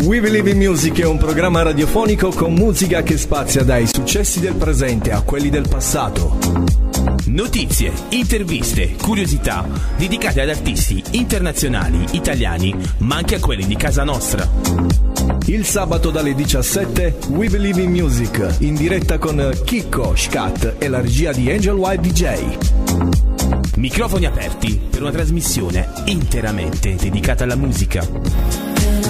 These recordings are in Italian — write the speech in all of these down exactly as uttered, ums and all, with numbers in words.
We Believe in Music è un programma radiofonico con musica che spazia dai successi del presente a quelli del passato. Notizie, interviste, curiosità dedicate ad artisti internazionali, italiani, ma anche a quelli di casa nostra. Il sabato dalle diciassette We Believe in Music, in diretta con Chicco, Scat e la regia di Angel White D J. Microfoni aperti per una trasmissione interamente dedicata alla musica.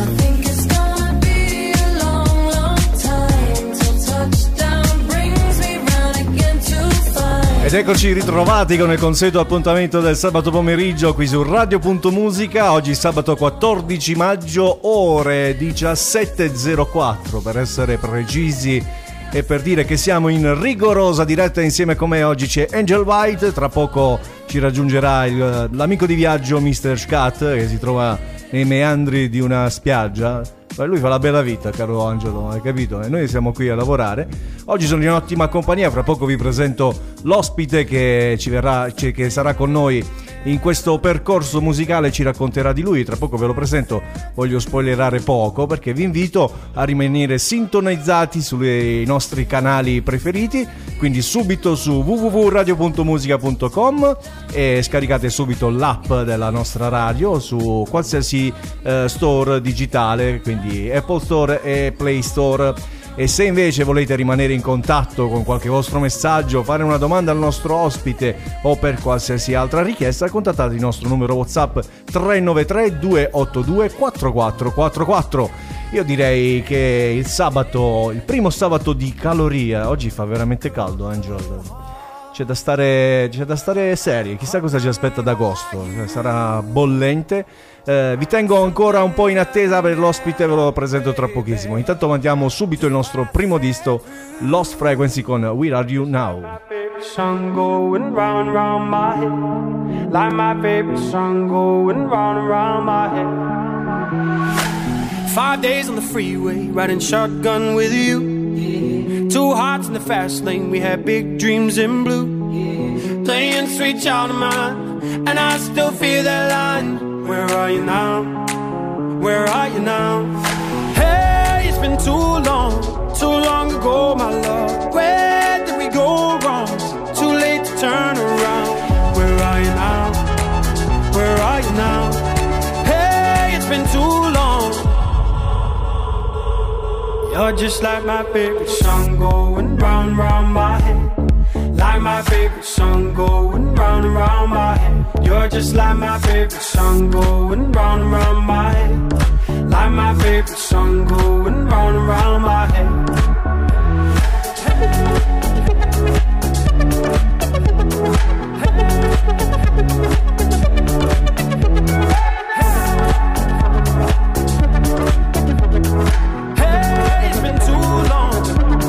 Ed eccoci ritrovati con il consueto appuntamento del sabato pomeriggio qui su Radio.Musica. Oggi sabato quattordici maggio, ore diciassette e zero quattro per essere precisi e per dire che siamo in rigorosa diretta. Insieme con me oggi c'è Angel White, tra poco ci raggiungerà il, l'amico di viaggio mister Scat, che si trova nei meandri di una spiaggia. Lui fa la bella vita, caro Angelo, hai capito? E noi siamo qui a lavorare. Oggi sono in ottima compagnia, fra poco vi presento l'ospite che ci verrà, che sarà con noi in questo percorso musicale, ci racconterà di lui. Tra poco ve lo presento, voglio spoilerare poco perché vi invito a rimanere sintonizzati sui nostri canali preferiti, quindi subito su w w w punto radio punto musica punto com e scaricate subito l'app della nostra radio su qualsiasi eh, store digitale, quindi Apple Store e Play Store. E se invece volete rimanere in contatto con qualche vostro messaggio, fare una domanda al nostro ospite o per qualsiasi altra richiesta, contattate il nostro numero WhatsApp tre nove tre due otto due quattro quattro quattro quattro. Io direi che il sabato, il primo sabato di caloria, oggi fa veramente caldo, Angel. C'è da stare, c'è da stare seri, chissà cosa ci aspetta ad agosto, sarà bollente. Eh, vi tengo ancora un po' in attesa per l'ospite, ve lo presento tra pochissimo. Intanto mandiamo subito il nostro primo disco, Lost Frequency con Where Are You Now. Sun going round and round my head, like my favorite song going round and round my head. Five days on the freeway, riding shotgun with you. Two hearts in the fast lane, we had big dreams in blue. Playing sweet child of mine, and I still feel that line. Where are you now? Where are you now? Hey, it's been too long, too long ago, my love. Where did we go wrong? Too late to turn around. Where are you now? Where are you now? Hey, it's been too long. You're just like my favorite song going round, round my head. Like my favorite song going round and round my head. You're just like my favorite song going round and round my head. Like my favorite song going round and round my head. Hey, it's been too long.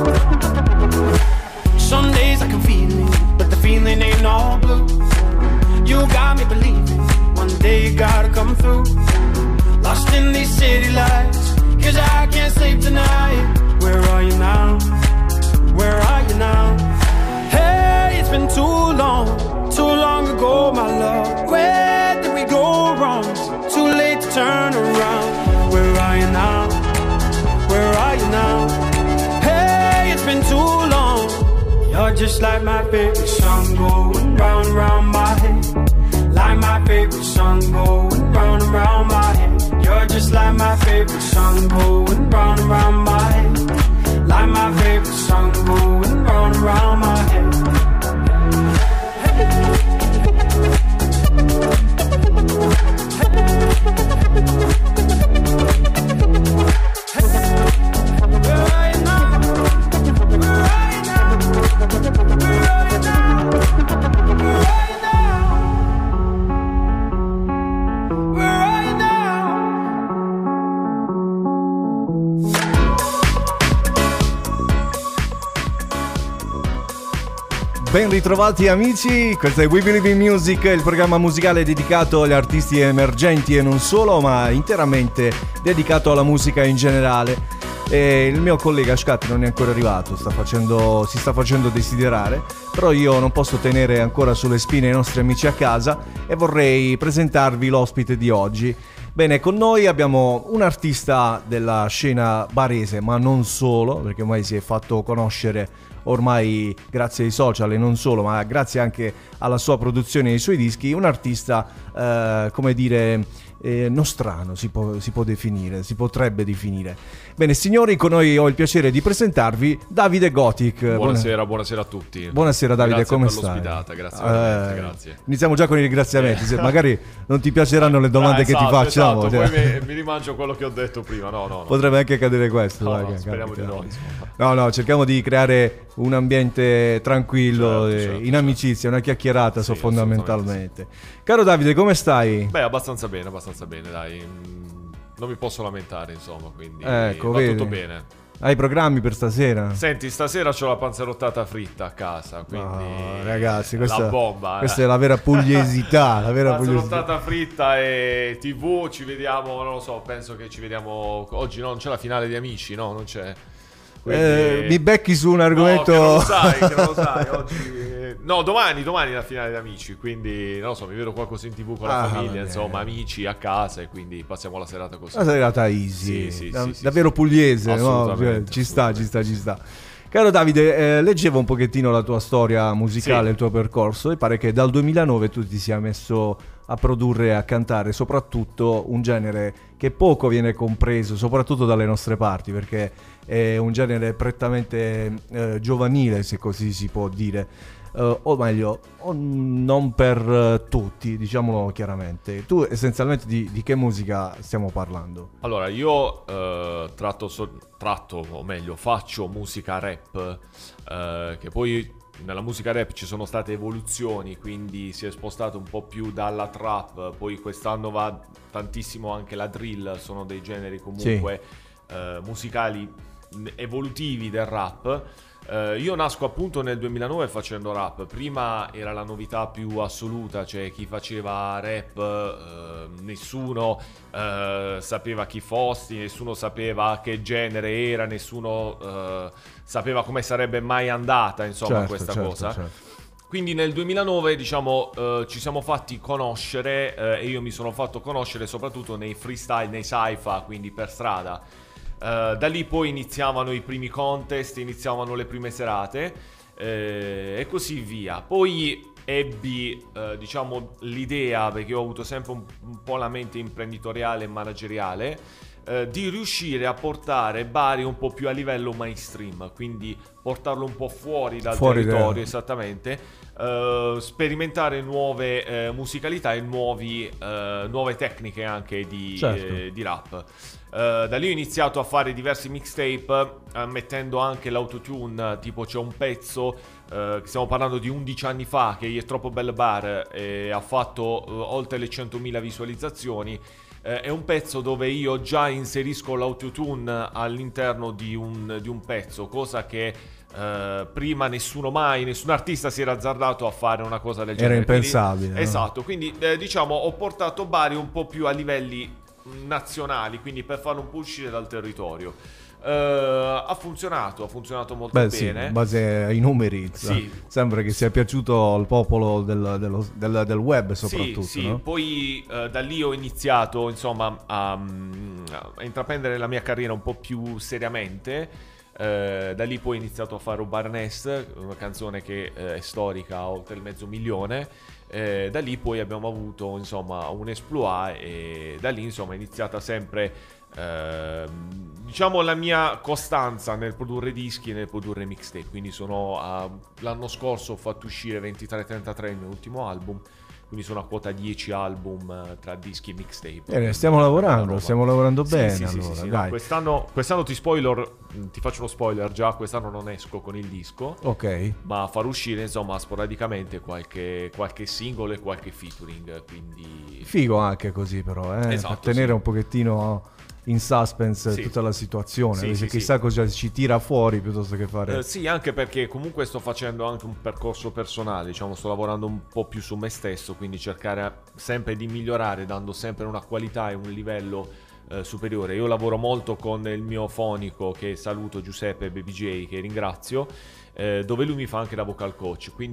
Some days I can feel it, but the feeling ain't all blue. You got me believing one day you gotta come through. Lost in these city lights, cause I can't sleep tonight. Where are you now? Where are you now? Hey, it's been too long, too long ago, my love. Where did we go wrong? Too late to turn around. Where are you now? Where are you now? Hey, it's been too long. You're just like my favorite song going round and round my head. Like my favorite song going round and round my head. You're just like my favorite song going round and round my head. Like my favorite song going round and round my head. Ben ritrovati amici, questo è We Believe in Music, il programma musicale dedicato agli artisti emergenti e non solo, ma interamente dedicato alla musica in generale. E il mio collega Scatti non è ancora arrivato, sta facendo, si sta facendo desiderare, però io non posso tenere ancora sulle spine i nostri amici a casa e vorrei presentarvi l'ospite di oggi. Bene, con noi abbiamo un artista della scena barese, ma non solo, perché ormai si è fatto conoscere ormai grazie ai social e non solo, ma grazie anche alla sua produzione e ai suoi dischi, un artista, eh, come dire, eh, nostrano si può, si può definire, si potrebbe definire. Bene, signori, con noi ho il piacere di presentarvi Davide Gothic. Buonasera, buonasera a tutti. Buonasera Davide, grazie come per stai? l'ospitata, grazie veramente, Eh, grazie. Iniziamo già con i ringraziamenti, se magari non ti piaceranno le domande Ah, che esatto, ti facciamo. esatto, cioè. poi mi, mi rimangio quello che ho detto prima, no, no, no. Potrebbe anche accadere questo. No, dai, no, che speriamo capita. di no, insomma. No, no, cerchiamo di creare un ambiente tranquillo, Certo, eh, certo, in amicizia, una chiacchierata Sì, so, fondamentalmente. assolutamente Caro Davide, come stai? Beh, abbastanza bene, abbastanza bene, dai. Mm, Non mi posso lamentare, insomma, quindi Ecco, va vedi. tutto bene. Hai programmi per stasera? Senti, stasera c'ho la panzerottata fritta a casa, quindi No, ragazzi, questa, la bomba. questa eh. è la vera pugliesità, la vera pugliesità. Panzerottata fritta e tivù, ci vediamo, non lo so, penso che ci vediamo oggi, no, non c'è la finale di Amici, no, non c'è. Quindi... Eh, mi becchi su un argomento. No, che non lo sai, che non lo sai, oggi... No, domani, domani è la finale di Amici, quindi non lo so, mi vedo qualcosa in tv con la Ah, famiglia, vabbè. insomma, amici a casa e quindi passiamo la serata così. Una serata easy, Sì, sì, da- sì, sì, davvero sì. pugliese, no? Assolutamente, Cioè, ci sta, ci sta, ci sta. Caro Davide, eh, leggevo un pochettino la tua storia musicale, Sì. il tuo percorso, e pare che dal duemilanove tu ti sia messo a produrre e a cantare soprattutto un genere che poco viene compreso, soprattutto dalle nostre parti, perché è un genere prettamente eh, giovanile, se così si può dire. Uh, o meglio, o non per uh, tutti, diciamolo chiaramente. Tu essenzialmente di, di che musica stiamo parlando? Allora, io eh, tratto, so- tratto, o meglio, faccio musica rap, eh, che poi nella musica rap ci sono state evoluzioni, quindi si è spostato un po' più dalla trap, poi quest'anno va tantissimo anche la drill, sono dei generi comunque eh, musicali evolutivi del rap. Uh, io nasco appunto nel duemilanove facendo rap. Prima era la novità più assoluta, cioè chi faceva rap uh, nessuno uh, sapeva chi fossi, nessuno sapeva che genere era, nessuno uh, sapeva come sarebbe mai andata, insomma, Certo, questa certo, cosa. certo. Quindi nel duemilanove, diciamo, uh, ci siamo fatti conoscere uh, e io mi sono fatto conoscere soprattutto nei freestyle, nei cypher, quindi per strada. Uh, da lì poi iniziavano i primi contest, iniziavano le prime serate eh, e così via. Poi ebbi, uh, diciamo, l'idea, perché ho avuto sempre un, un po' la mente imprenditoriale e manageriale, uh, di riuscire a portare Bari un po' più a livello mainstream, quindi portarlo un po' fuori dal Fuori territorio, da- esattamente, uh, sperimentare nuove eh, musicalità e nuovi, uh, nuove tecniche anche di, Certo. eh, di rap. Uh, da lì ho iniziato a fare diversi mixtape, uh, mettendo anche l'autotune, tipo c'è un pezzo, uh, stiamo parlando di undici anni fa, che è Troppo Belle Bar, e ha fatto uh, oltre le centomila visualizzazioni. Uh, è un pezzo dove io già inserisco l'autotune all'interno di un, di un pezzo, cosa che uh, prima nessuno mai, nessun artista si era azzardato a fare una cosa del Era genere. Quindi- impensabile, no? Esatto, quindi eh, diciamo ho portato Bari un po' più a livelli nazionali, quindi per farlo un po' uscire dal territorio. Uh, ha funzionato, ha funzionato molto Beh sì, bene. in base ai numeri, Sì. sembra che sia piaciuto al popolo del, dello- del- del web soprattutto, Sì, sì. no? Poi uh, da lì ho iniziato, insomma, a, a intraprendere la mia carriera un po' più seriamente. Uh, da lì poi ho iniziato a fare Rubar Nest, una canzone che uh, è storica, ha oltre il mezzo milione. Uh, da lì poi abbiamo avuto, insomma, un exploit e da lì, insomma, è iniziata sempre, uh, diciamo, la mia costanza nel produrre dischi e nel produrre mixtape. Quindi sono uh, l'anno scorso ho fatto uscire ventitré trentatré il mio ultimo album, quindi sono a quota dieci album uh, tra dischi e mixtape. Bene, stiamo Una lavorando, roba. stiamo lavorando Sì, bene, sì, sì, allora, sì, sì, no, dai. quest'anno, quest'anno ti spoiler, ti faccio uno spoiler già, quest'anno non esco con il disco, Ok. ma far uscire, insomma, sporadicamente qualche, qualche singolo e qualche featuring, quindi... Figo anche così però, eh? Esatto, per tenere sì. un pochettino in suspense Sì. tutta la situazione, Sì, perché sì, chissà sì. cosa ci tira fuori piuttosto che fare... Eh, sì, anche perché comunque sto facendo anche un percorso personale, diciamo, sto lavorando un po' più su me stesso, quindi cercare sempre di migliorare, dando sempre una qualità e un livello eh, superiore. Io lavoro molto con il mio fonico, che saluto, Giuseppe Baby J, che ringrazio, eh, dove lui mi fa anche da vocal coach, quindi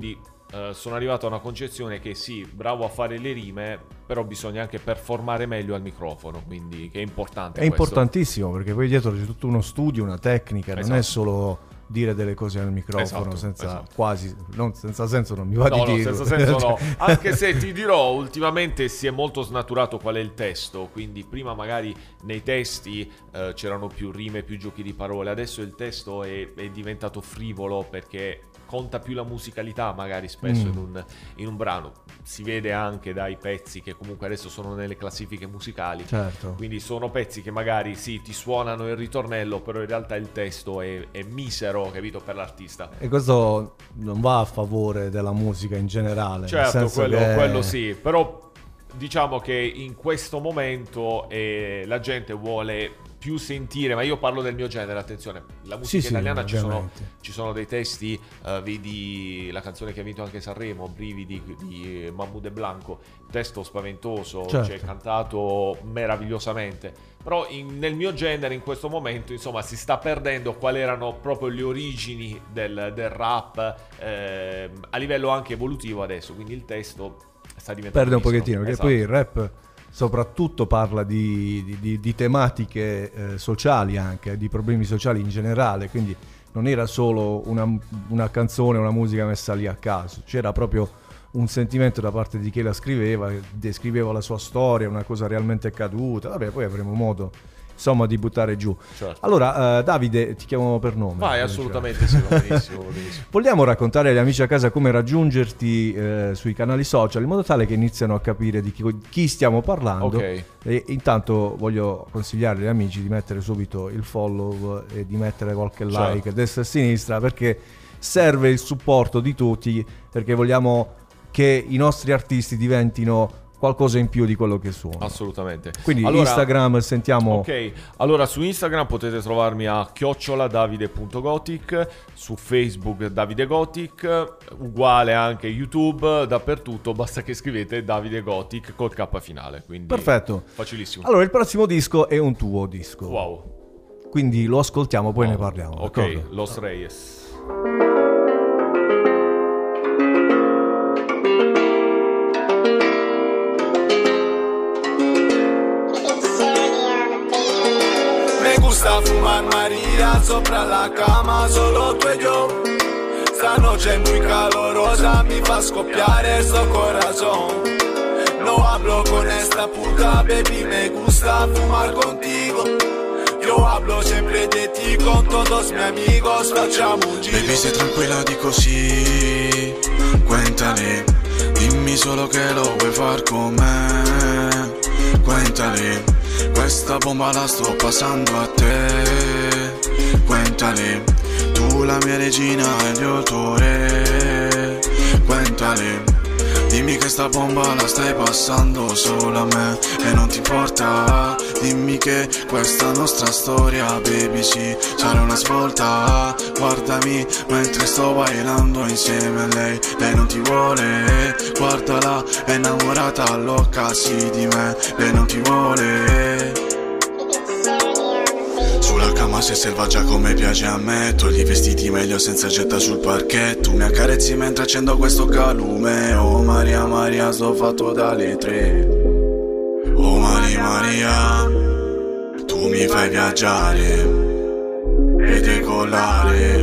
uh, sono arrivato a una concezione che sì, bravo a fare le rime, però bisogna anche performare meglio al microfono, quindi che è importante. È questo. Importantissimo, perché poi dietro c'è tutto uno studio, una tecnica, Esatto. non è solo dire delle cose al microfono, Esatto, senza esatto. quasi, non, senza senso non mi va No, di no, dire. senza senso no. Anche se ti dirò, ultimamente si è molto snaturato qual è il testo, quindi prima magari nei testi eh, c'erano più rime, più giochi di parole, adesso il testo è, è diventato frivolo perché conta più la musicalità magari spesso Mm. in, un, in un brano. Si vede anche dai pezzi che comunque adesso sono nelle classifiche musicali. Certo. Quindi sono pezzi che magari sì, ti suonano il ritornello, però in realtà il testo è, è misero, capito, per l'artista. E questo non va a favore della musica in generale. nel Certo, senso quello, che- quello sì, però diciamo che in questo momento eh, la gente vuole più sentire, ma io parlo del mio genere, attenzione, la musica Sì, sì, italiana ci sono, ovviamente. ci sono dei testi, eh, vedi la canzone che ha vinto anche Sanremo, Brividi di Mahmood e Blanco, testo spaventoso, Certo. cioè cantato meravigliosamente, però in- nel mio genere in questo momento insomma si sta perdendo quali erano proprio le origini del, del rap eh, a livello anche evolutivo adesso, quindi il testo sta diventando perde un misero. pochettino, perché Esatto. poi il rap soprattutto parla di, di- di- di tematiche eh, sociali anche, di problemi sociali in generale, quindi non era solo una, una canzone, una musica messa lì a caso, c'era proprio un sentimento da parte di chi la scriveva, descriveva la sua storia, una cosa realmente accaduta, vabbè, poi avremo modo insomma di buttare giù. Certo. Allora eh, Davide, ti chiamo per nome. Vai, assolutamente sì, va benissimo, va benissimo. Vogliamo raccontare agli amici a casa come raggiungerti eh, sui canali social in modo tale che iniziano a capire di chi, chi stiamo parlando. Ok. E intanto voglio consigliare agli amici di mettere subito il follow e di mettere qualche like Certo. a destra e a sinistra, perché serve il supporto di tutti, perché vogliamo che i nostri artisti diventino qualcosa in più di quello che sono. Assolutamente. Quindi Allora- Instagram, sentiamo. Ok, allora su Instagram potete trovarmi a chiocciola davide punto gothic, su Facebook Davide Gothic, uguale anche YouTube, dappertutto, basta che scrivete Davide Gothic col K finale, quindi Perfetto. facilissimo. Allora, il prossimo disco è un tuo disco. Wow. Quindi lo ascoltiamo, poi Wow. ne parliamo. Ok, d'accordo? Los Reyes. Me gusta fumar María sopra la cama, solo tú y yo. Esta noche muy calorosa mi fa scoppiare sto corazón. No hablo con esta puta, baby, me gusta fumar contigo. Yo hablo siempre de ti con todos mis amigos, facciamo un giro. Baby, sei tranquilla di così, cuéntale, dimmi solo che lo vuoi far con me. Cuéntale, questa bomba la sto passando a te. Cuéntale, tu la mia regina e io il tuo re. Cuéntale, dimmi che sta bomba la stai passando solo a me e non ti importa. Dimmi che questa nostra storia, baby, sì, sarà una svolta. Guardami mentre sto bailando insieme a lei. Lei non ti vuole, guardala, è innamorata, loca, sì, di me. Lei non ti vuole. Sulla cama sei selvaggia come piace a me. Togli i vestiti meglio senza getta sul parquet. Tu mi accarezzi mentre accendo questo calume. Oh Maria Maria, sto fatto dalle tre. Oh Maria Maria, tu mi fai viaggiare e decollare.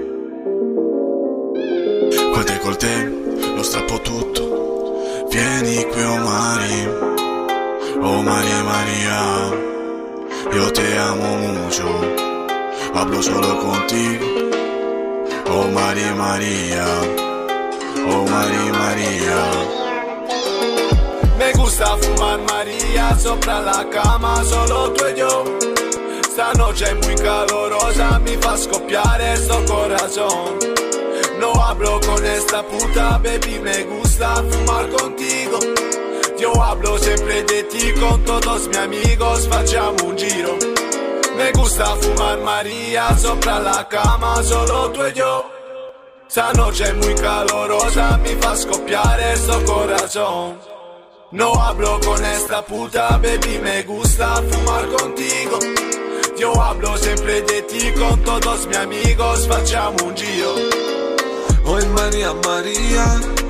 Quel decolleté lo strappo tutto. Vieni qui oh Mari. Oh Maria Maria, yo te amo mucho, hablo solo contigo. Oh María María, oh María María. Me gusta fumar María sopra la cama, solo tú y yo. Esta noche muy calorosa mi fa scoppiare sto corazón. No hablo con esta puta, baby, me gusta fumar contigo. Yo hablo siempre de ti con todos mis amigos, facciamo un giro. Me gusta fumar María sopra la cama, solo tú y yo. Esta noche muy calorosa mi fa scoppiare sto corazón. No hablo con esta puta, baby, me gusta fumar contigo. Yo hablo siempre de ti con todos mis amigos, facciamo un giro. Oh María María,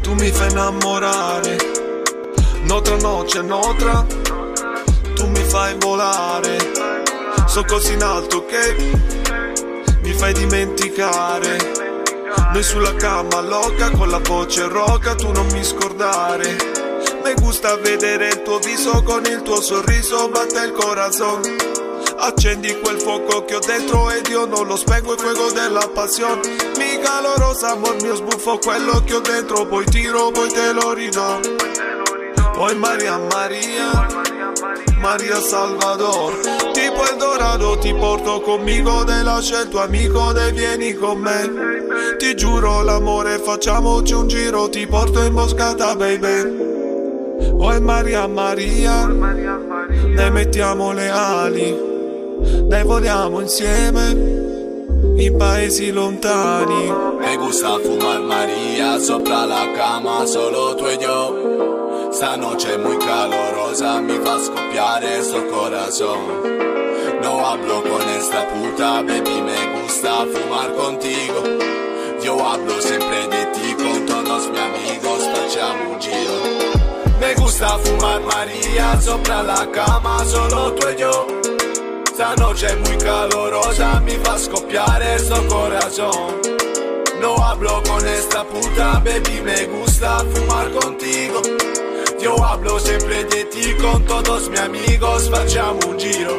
tu mi fai innamorare. Notra noce, notra, tu mi fai volare. So così in alto che mi fai dimenticare. Noi sulla cama loca, con la voce roca, tu non mi scordare. Me gusta vedere il tuo viso, con il tuo sorriso batte il corazon. Accendi quel fuoco che ho dentro ed io non lo spengo, il fuoco della passione. Mi calorosa, amor mio, sbuffo quello che ho dentro, poi tiro, poi te lo ridò. Poi Maria Maria, Maria Salvador, tipo il Dorado ti porto conmigo, te lascio il tuo amico, te vieni con me. Ti giuro l'amore, facciamoci un giro, ti porto in boscata baby. Poi Maria Maria, ne mettiamo le ali, ne voliamo insieme in paesi lontani. Me gusta fumar María sopra la cama, solo tú y yo. Esta noche muy calorosa me fa scoppiare sto corazón. No hablo con esta puta, baby, me gusta fumar contigo. Yo hablo siempre de ti, con todos mis amigos facciamo un giro. Me gusta fumar María sopra la cama, solo tú y yo. Esta noche muy calorosa me fa scoppiare sto corazón. No hablo con esta puta, baby, me gusta fumar contigo. Yo hablo siempre de ti, con todos mis amigos facciamo un giro.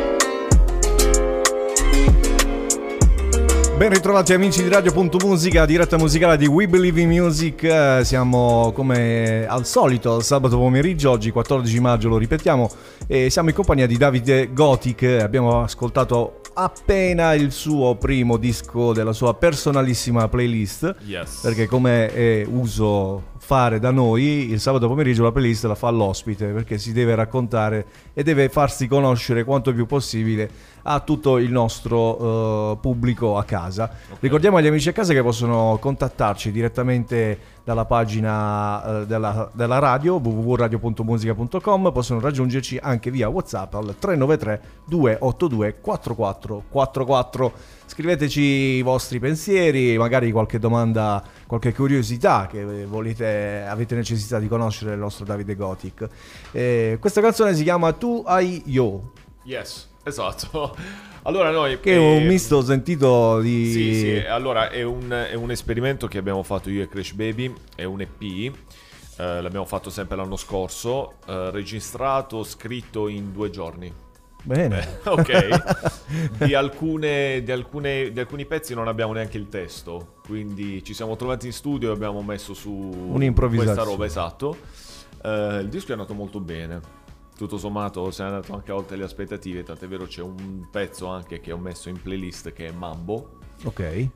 Ben ritrovati amici di Radio.Musica, diretta musicale di We Believe in Music. Siamo come al solito al sabato pomeriggio, oggi quattordici maggio, lo ripetiamo, e siamo in compagnia di Davide Gothic. Abbiamo ascoltato appena il suo primo disco della sua personalissima playlist. Yes. Perché come è uso fare da noi, il sabato pomeriggio la playlist la fa l'ospite, perché si deve raccontare e deve farsi conoscere quanto più possibile a tutto il nostro uh, pubblico a casa. Okay. Ricordiamo agli amici a casa che possono contattarci direttamente dalla pagina uh, della, della radio w w w punto radio punto musica punto com, possono raggiungerci anche via WhatsApp al tre nove tre due otto due quattro quattro quattro quattro. Scriveteci i vostri pensieri, magari qualche domanda, qualche curiosità che volete, avete necessità di conoscere il nostro Davide Gothic. Eh, questa canzone si chiama Tu Ai Yo. Yes, esatto. Allora noi... Che è un eh, misto sentito di... Sì, sì, allora è un, è un esperimento che abbiamo fatto io e Crash Baby, è un E P, eh, l'abbiamo fatto sempre l'anno scorso, eh, registrato, scritto in due giorni. Bene. Beh, ok. Di, alcune, di, alcune, di alcuni pezzi non abbiamo neanche il testo, quindi ci siamo trovati in studio e abbiamo messo su un'improvvisazione, questa roba, esatto. Uh, il disco è andato molto bene, tutto sommato si è andato anche oltre le aspettative, tant'è vero c'è un pezzo anche che ho messo in playlist che è Mambo. Ok. Eh,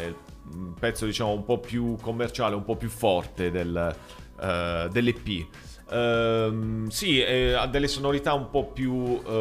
un pezzo diciamo un po' più commerciale, un po' più forte del, uh, dell'E P. Uh, sì, eh, ha delle sonorità un po' più,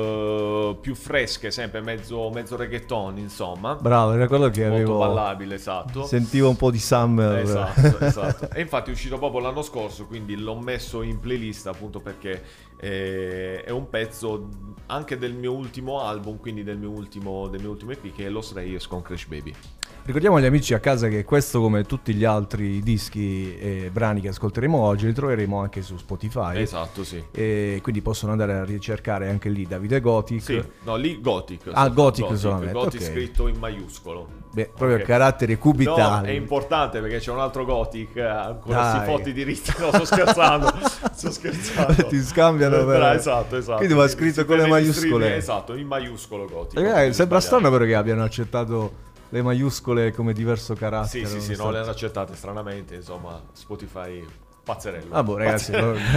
uh, più fresche, sempre mezzo, mezzo reggaeton, insomma. Bravo, era quello che molto avevo... ballabile, esatto. Sentivo un po' di Summer. Esatto, esatto. E infatti è uscito proprio l'anno scorso, quindi l'ho messo in playlist appunto perché eh, è un pezzo anche del mio ultimo album, quindi del mio ultimo, del mio ultimo E P, che è Los Reyes con Crash Baby. Ricordiamo agli amici a casa che questo, come tutti gli altri dischi e brani che ascolteremo oggi, li troveremo anche su Spotify. Esatto, sì. E quindi possono andare a ricercare anche lì Davide Gothic. Sì, no, lì Gothic. Ah, Gothic, Gothic solamente. Gothic Okay. scritto in maiuscolo. Beh, proprio Okay. caratteri cubitali. No, è importante perché c'è un altro Gothic, ancora Dai. si fotti diritti. No, sto scherzando. sto scherzando. Ti scambiano per... Però, esatto, esatto. Quindi va scritto Si con le prende gli maiuscole. strilli, esatto, in maiuscolo Gothic. Eh, sembra strano però che abbiano accettato le maiuscole come diverso carattere. Sì, sì, sì, so. no, le hanno accettate stranamente, insomma, Spotify pazzerello. Ah, boh, ragazzi.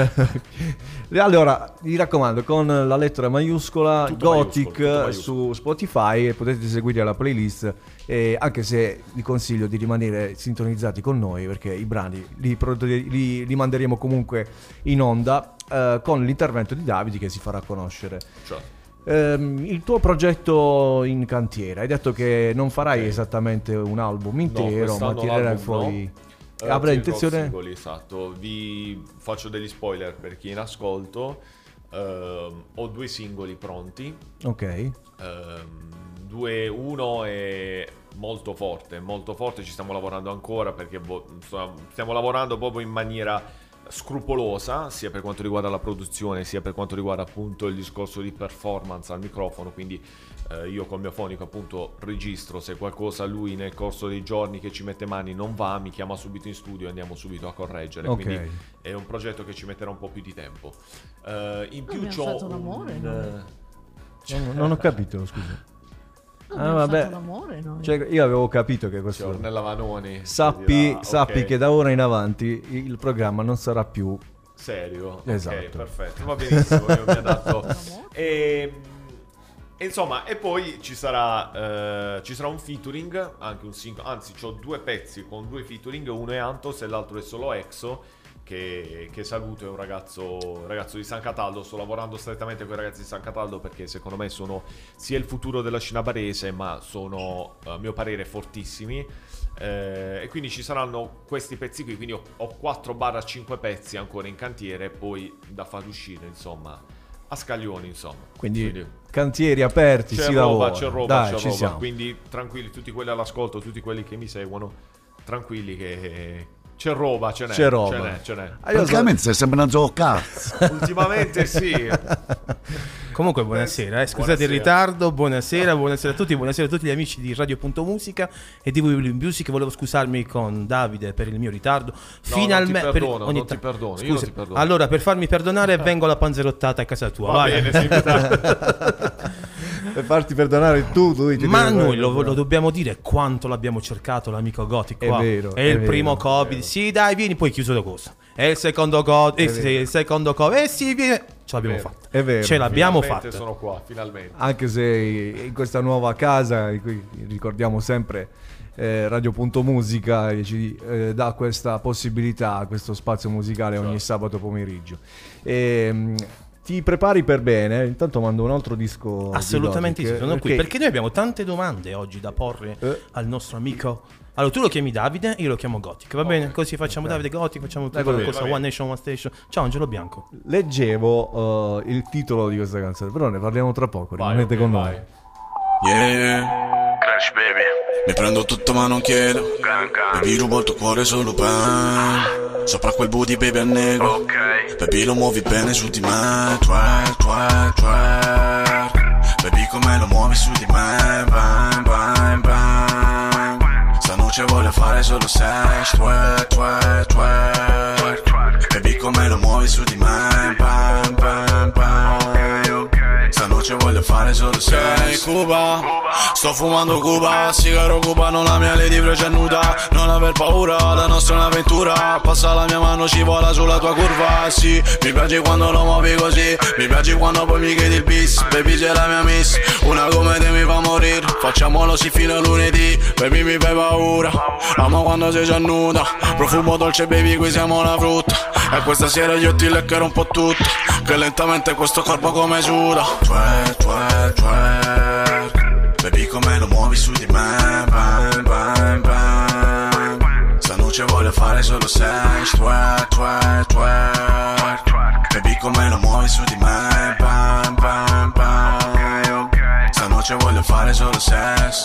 Allora, vi raccomando, con la lettera maiuscola Tutto Gothic maiuscolo, tutto maiuscolo. su Spotify, e potete seguire la playlist, eh, anche se vi consiglio di rimanere sintonizzati con noi, perché i brani li, li, li manderemo comunque in onda eh, con l'intervento di Davide che si farà conoscere. Certo. Um, il tuo progetto in cantiere, hai detto che non farai Sì. esattamente un album intero, ma quest'anno tirerai l'album fuori. no. Eh, Avrai tirerò intenzione? singoli, esatto. Vi faccio degli spoiler per chi è in ascolto. Ehm, ho due singoli pronti. Ok. Ehm, due, uno è molto forte, molto forte, ci stiamo lavorando ancora perché bo- stiamo lavorando proprio in maniera scrupolosa, sia per quanto riguarda la produzione, sia per quanto riguarda appunto il discorso di performance al microfono, quindi eh, io col mio fonico appunto registro, se qualcosa lui nel corso dei giorni che ci mette mani non va, mi chiama subito in studio e andiamo subito a correggere, okay. Quindi è un progetto che ci metterà un po' più di tempo. Uh, in più abbiamo c'ho fatto l'amore, un... noi. non, non ho capito, scusa. Ah, vabbè. L'amore, noi. Cioè, io avevo capito che questo cioè, Ornella Vanoni sappi, dirà, sappi okay. che da ora in avanti il programma non sarà più serio. Esatto. Ok, perfetto, va benissimo, io mi adatto. e, e insomma, e poi ci sarà uh, ci sarà un featuring, anche un singolo, anzi c'ho due pezzi con due featuring, uno è Antos e l'altro è solo Exo. Che, che saluto, è un ragazzo, ragazzo di San Cataldo. Sto lavorando strettamente con i ragazzi di San Cataldo perché secondo me sono sia il futuro della scena barese, ma sono a mio parere fortissimi, eh, e quindi ci saranno questi pezzi qui, quindi ho, ho quattro cinque pezzi ancora in cantiere poi da far uscire, insomma, a scaglioni, insomma. Quindi, quindi cantieri aperti, c'è si roba, lavora. c'è roba, Dai, c'è ci roba. siamo. Quindi tranquilli, tutti quelli all'ascolto, tutti quelli che mi seguono, tranquilli che c'è roba, ce n'è, c'è roba. ce n'è, ce n'è. Praticamente stai sembrando un cazzo. Ultimamente sì. Comunque buonasera, eh. Scusate Buonasera. il ritardo, buonasera, buonasera a tutti, buonasera a tutti gli amici di Radio.musica e di Weebly Music. Volevo scusarmi con Davide per il mio ritardo. Finalmente non ti perdono, per... non ta- ti perdono, Scusa. io non ti perdono. Allora, per farmi perdonare vengo alla panzerottata a casa tua. Va vai. bene, sì, per farti perdonare tu, tu ti Ma devi noi fare- lo, lo dobbiamo dire quanto l'abbiamo cercato l'amico Gothic È qua. vero, È è il vero, primo è Covid. vero. Sì, dai, vieni, poi chiuso la cosa. È il secondo Covid. Eh, È sì, vero. il secondo Covid. Eh sì, vieni. Ce l'abbiamo vero. fatta. È vero. Ce l'abbiamo Finalmente fatta. sono qua, finalmente. Anche se in questa nuova casa, in cui ricordiamo sempre eh, Radio.musica, che ci eh, dà questa possibilità, questo spazio musicale ogni Certo. sabato pomeriggio. E, mh, ti prepari per bene? Intanto mando un altro disco. Assolutamente di sì, Gothic, sono qui perché noi abbiamo tante domande oggi da porre Eh. al nostro amico. Allora tu lo chiami Davide, io lo chiamo Gothic, va bene? Così facciamo Davide Gothic, facciamo tutta va la bene, cosa va bene. One Nation, One Station. Ciao Angelo Bianco. Leggevo uh, il titolo di questa canzone, però ne parliamo tra poco, Vai, rimanete ok, con vai. noi. Yeah, Crash baby. Mi prendo tutto ma non chiedo. Baby rubo il tuo cuore solo per sopra quel booty baby a nero. Ok. Baby lo muovi bene su di me. Twerk, twerk, twerk. Baby come lo muovi su di me. Bang, bang, bang. Stanotte voglio fare solo sex. Twerk, twerk, twerk. Baby come lo muovi su di me. Bang, bang, bang. Stanotte voglio fare solo sex. Cuba, sto fumando Cuba. Sigaro cubano, la mia lady freccia nuda. Non aver paura, la nostra è un'avventura. Passa la mia mano, ci vola sulla tua curva. Sì, mi piace quando lo muovi così. Mi piace quando poi mi chiedi il bis. Baby sei la mia miss, una come te mi fa morire. Facciamolo sì fino a lunedì. Baby mi fai paura, amo quando sei già nuda. Profumo dolce baby, qui siamo la frutta. E questa sera io ti leccherò un po' tutto, che lentamente questo corpo come suda. Twerk, twerk, twerk. Baby come lo muovi su di me. Bang, bang, bang. Stanotte voglio fare solo sex. Twerk, twerk, twerk. Baby come lo muovi su di me. Bang, bang, bang. Stanotte voglio fare solo sex.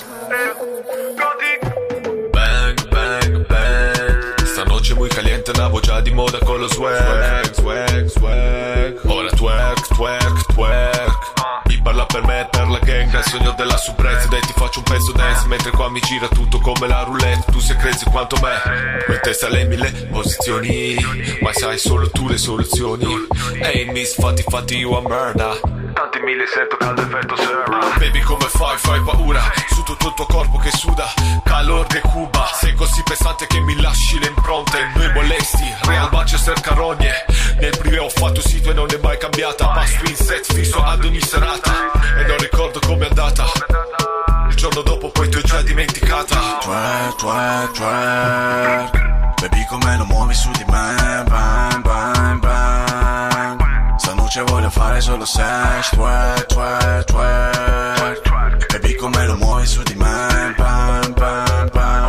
Bang, bang, bang. Stanotte muy caliente, navo già di moda con lo swag. Swag, swag. Ora twerk, twerk, twerk. Mi parla per me, per la gang, il sogno della subrezza. Dai ti faccio un pezzo dance, mentre qua mi gira tutto come la roulette. Tu sei crazy quanto me, con testa le mille posizioni, ma sai solo tu le soluzioni. Ehi hey, miss, fatti fatti io a merda. Tanti mille sento caldo effetto Sarah. Baby come fai, fai paura, su tutto il tuo corpo che suda. Calor de Cuba, sei così pesante che mi lasci le impronte. Noi molesti, Real Manchester carogne. Nel privé ho fatto sito e non è mai cambiata. Passo in set fisso ad ogni serata e non ricordo com'è andata. Il giorno dopo poi ti ho già dimenticata. Twerk, twerk, twerk. Baby come lo muovi su di me. Bang, bang, bang. Stanotte voglio fare solo sex. Twerk, twerk, twerk. Baby come lo muovi su di me. Bang, bang, bang.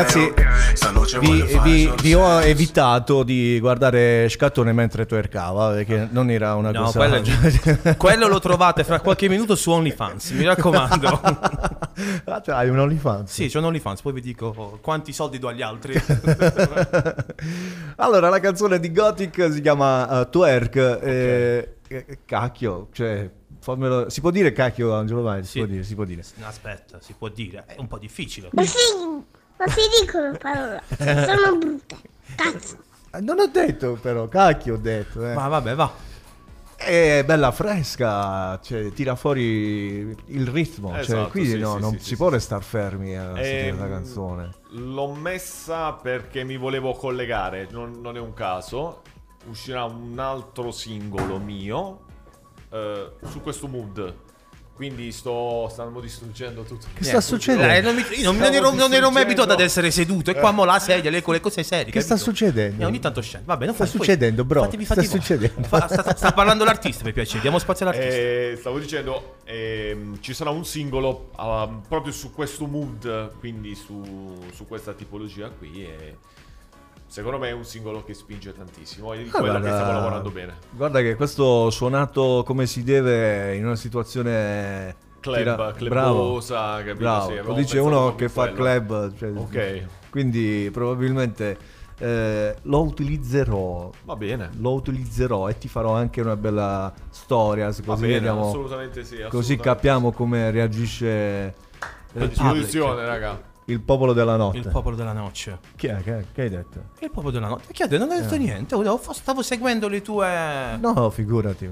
ragazzi, vi, vi, vi ho evitato di guardare Scattone mentre twerkava, perché non era una No, cosa... quello, quello lo trovate fra qualche minuto su OnlyFans, mi raccomando. Ah, cioè, hai un OnlyFans? Sì, c'è un OnlyFans, poi vi dico quanti soldi do agli altri. Allora, la canzone di Gothic si chiama uh, Twerk. Eh, eh, cacchio, cioè, fammelo... Si può dire cacchio, Angelo Vai? Si Sì. può dire, si può dire. No, aspetta, si può dire, è un po' difficile. Ma si, ma si dicono parole, sono brutte. Cazzo. Eh, Non ho detto però, cacchio ho detto. Eh. Ma vabbè, va. È bella fresca, cioè, tira fuori il ritmo, cioè, Esatto, qui sì, no, sì, non sì, si sì, può sì. restare fermi a sentire Ehm, la canzone. L'ho messa perché mi volevo collegare, non, non è un caso. Uscirà un altro singolo mio eh, su questo mood. Quindi sto stanno distruggendo tutto. Che sta succedendo? Eh, non, mi- io non, non ero, non ero mai abituato ad essere seduto. E qua mo la sedia, le, con le cose serie. Che sta capito? succedendo? E ogni tanto scende. Vabbè, non Sta fai- poi- succedendo, bro. Fatemi, Sta fatti voi. succedendo. Fa- sta, sta parlando l'artista, per piacere. Diamo spazio all'artista. Eh, stavo dicendo, ehm, ci sarà un singolo ah, proprio su questo mood, quindi su, su questa tipologia qui. E secondo me è un singolo che spinge tantissimo. È di Ah, quello guarda- che stiamo lavorando bene. Guarda che questo suonato come si deve in una situazione Club, tira- clubosa, capito? bravo. Sì, Lo avevo dice pensato uno proprio che fa quello. club, cioè, Ok. quindi probabilmente eh, lo utilizzerò. Va bene. Lo utilizzerò e ti farò anche una bella storia, così Va bene, vediamo, assolutamente sì, così assolutamente. capiamo come reagisce A disposizione, raga. il popolo della notte. Il popolo della noce. Chi è? Che, che hai detto? Il popolo della notte. Chi ha detto? Non ho detto Eh. niente. Oh, stavo seguendo le tue. No, figurati.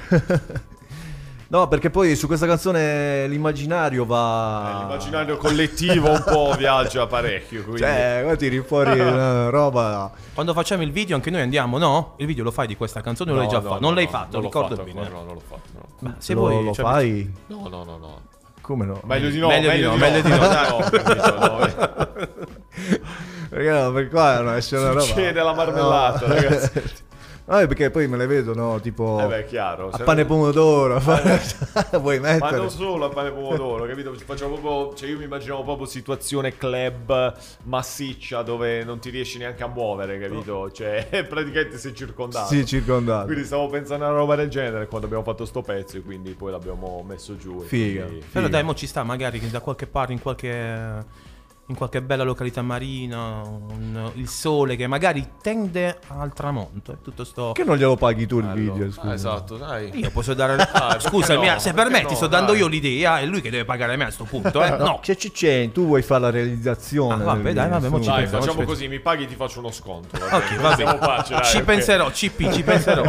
No, perché poi su questa canzone l'immaginario va... L'immaginario collettivo un po' viaggia parecchio. Quindi... Cioè, qua tiri fuori una roba... Quando facciamo il video anche noi andiamo, no? Il video lo fai di questa canzone o No, l'hai già no, fatto? no, non l'hai no, fatto, non l'ho ricordo fatto bene. ancora, no, non l'ho fatto, no. Ma se lo, vuoi, lo cioè, fai? No, no, no, no. Come no? Meglio di no, Meglio di no, meglio di no, dai. capito, no. Perché no, per qua non esce una roba... Succede la marmellata, ragazzi. No, perché poi me le vedo, no? Tipo... Eh beh, è chiaro. A se pane no- pomodoro. Vuoi Ma mettere? non solo a pane pomodoro, capito? Facciamo proprio, cioè io mi immaginavo proprio situazione club massiccia dove non ti riesci neanche a muovere, capito? Cioè praticamente sei circondato. Sì, circondato. Quindi stavo pensando a una roba del genere quando abbiamo fatto sto pezzo e quindi poi l'abbiamo messo giù. e Figa. quindi- Però dai, mo ci sta magari che da qualche parte, in qualche in qualche bella località marina, un- il sole che magari tende al tramonto. E tutto sto. Che non glielo paghi tu il Bello. video, scusa. Ah, esatto, dai. Io posso dare. perché Scusami, no? se Perché permetti, no, sto dando dai. io l'idea. È lui che deve pagare me a sto punto, eh? No. C'è, c'è, c'è, tu vuoi fare la realizzazione. Ah, vabbè, del dai, video, vabbè, mo su. ci Dai, penso, facciamo ci così, mi paghi e ti faccio uno sconto. Ok, va bene. Pace, dai, Ci ok. penserò, C P, ci penserò.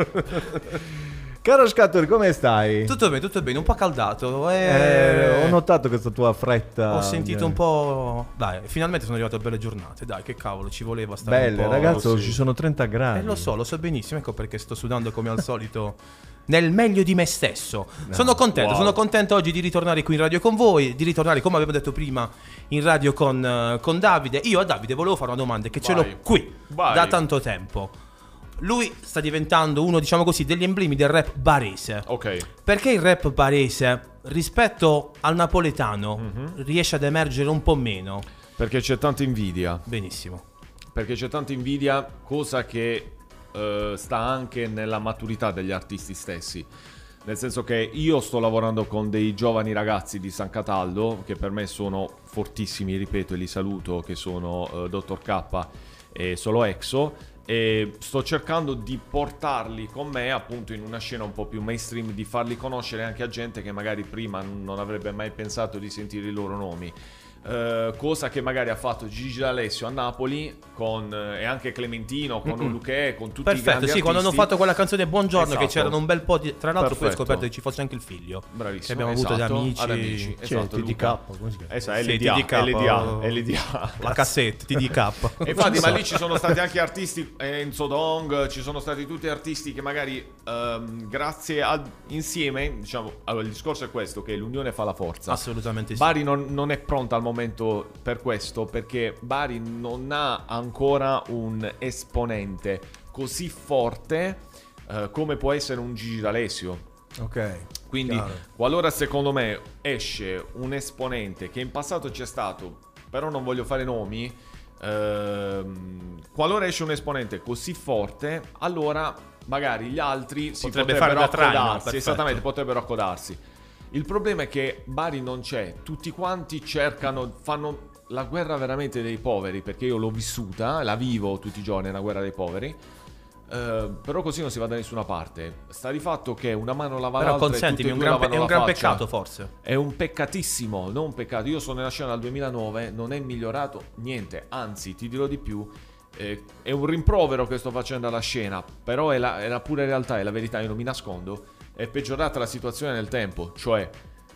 Caro Scattori, come stai? Tutto bene, tutto bene, un po' caldato. Eh, E... ho notato questa tua fretta. Ho sentito un po'. Dai, finalmente sono arrivato a belle giornate. Dai, che cavolo, ci voleva stare Belle, un po'. ragazzo, sì. ci sono trenta gradi. Eh, lo so, lo so benissimo. Ecco perché sto sudando come al solito. Nel meglio di me stesso. Sono contento, wow. sono contento oggi di ritornare qui in radio con voi. Di ritornare, come abbiamo detto prima, in radio con, eh, con Davide. Io a Davide volevo fare una domanda che ce Vai. l'ho qui Vai. da tanto tempo. Lui sta diventando uno, diciamo così, degli emblemi del rap barese. Ok. Perché il rap barese rispetto al napoletano Mhm. riesce ad emergere un po' meno? Perché c'è tanta invidia. Benissimo. Perché c'è tanta invidia, cosa che eh, sta anche nella maturità degli artisti stessi. Nel senso che io sto lavorando con dei giovani ragazzi di San Cataldo, che per me sono fortissimi, ripeto, e li saluto, che sono eh, Dottor K e Solo Exo, e sto cercando di portarli con me appunto in una scena un po' più mainstream, di farli conoscere anche a gente che magari prima non avrebbe mai pensato di sentire i loro nomi. Uh, cosa che magari ha fatto Gigi D'Alessio a Napoli con, uh, e anche Clementino con Mm-mm. Luché, con tutti i Perfetto, grandi sì, artisti. quando hanno fatto quella canzone Buongiorno, Esatto. che c'erano un bel po' di. Tra l'altro, poi ho Perfetto. scoperto che ci fosse anche il figlio. Bravissimo, Che abbiamo esatto, avuto da amici. ad amici, C'è esatto, il T D K, Luca. come si chiama? Esatto, Sì, L D A, T D K, L D A, L D A. La cassette, T D K. E infatti, ma lì ci sono stati anche artisti, Enzo Dong, ci sono stati tutti artisti che magari ehm, grazie a insieme, diciamo, allora il discorso è questo, che l'unione fa la forza. Assolutamente sì. Bari non, non è pronta al momento per questo, perché Bari non ha ancora un esponente così forte eh, come può essere un Gigi D'Alessio. Ok. Quindi, chiaro. qualora secondo me esce un esponente che in passato c'è stato, però non voglio fare nomi, ehm, qualora esce un esponente così forte, allora magari gli altri si Potrebbe potrebbero fare da traino, accodarsi, perfetto. esattamente, potrebbero accodarsi. Il problema è che Bari non c'è, tutti quanti cercano, fanno la guerra veramente dei poveri, perché io l'ho vissuta, la vivo tutti i giorni, la guerra dei poveri. Uh, però così non si va da nessuna parte. Sta di fatto che una mano lava Però l'altra, consentimi, e un tutte e due gran pe- è lavano un la gran faccia. peccato forse. È un peccatissimo, non un peccato. Io sono nella scena dal duemilanove, non è migliorato niente, anzi ti dirò di più, eh, è un rimprovero che sto facendo alla scena, però è la, è la pura realtà, è la verità, io non mi nascondo. È peggiorata la situazione nel tempo, cioè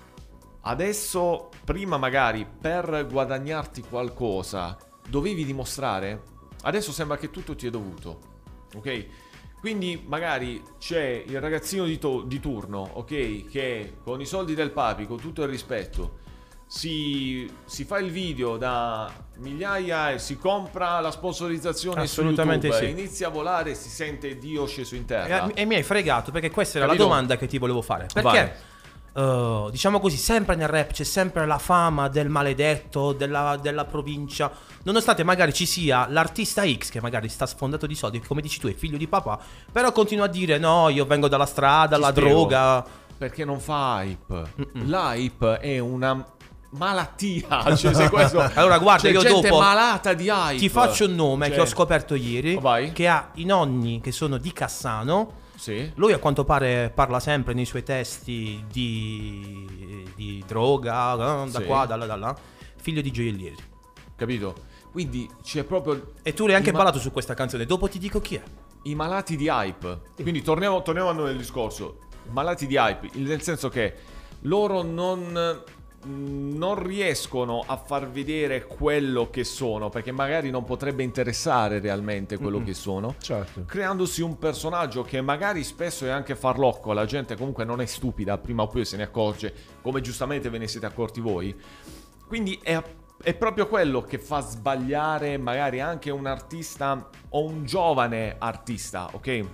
adesso prima magari per guadagnarti qualcosa dovevi dimostrare, adesso sembra che tutto ti è dovuto. Ok? Quindi magari c'è il ragazzino di, to- di turno, ok? Che con i soldi del papi, con tutto il rispetto, si, si fa il video da migliaia e si compra la sponsorizzazione Assolutamente su YouTube, sì. inizia a volare e si sente Dio sceso in terra. E, e mi hai fregato, perché questa era Capito? la domanda che ti volevo fare. Perché uh, diciamo così, sempre nel rap c'è sempre la fama del maledetto, della, della provincia. Nonostante magari ci sia l'artista X che magari sta sfondato di soldi, che come dici tu è figlio di papà, però continua a dire no, io vengo dalla strada, Ti la spiego. droga. Perché non fa hype. L'hype è una malattia. Cioè, se questo... Allora guarda, c'è io gente dopo malata di hype. ti faccio un nome Cioè- che ho scoperto ieri, Vai. che ha i nonni che sono di Cassano. Sì. Lui a quanto pare parla sempre nei suoi testi di, di droga, eh, da Sì. qua, da là, da là. Figlio di gioiellieri. Capito? Quindi c'è proprio... E tu l'hai anche i ma- ballato su questa canzone, dopo ti dico chi è. I malati di hype. Quindi torniamo, torniamo a noi nel discorso. Malati di hype, il- nel senso che loro non, non riescono a far vedere quello che sono, perché magari non potrebbe interessare realmente quello Mm-mm. che sono, Certo. creandosi un personaggio che magari spesso è anche farlocco. La gente comunque non è stupida, prima o poi se ne accorge, come giustamente ve ne siete accorti voi. Quindi è È proprio quello che fa sbagliare magari anche un artista o un giovane artista, ok?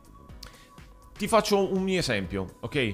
Ti faccio un mio esempio, ok?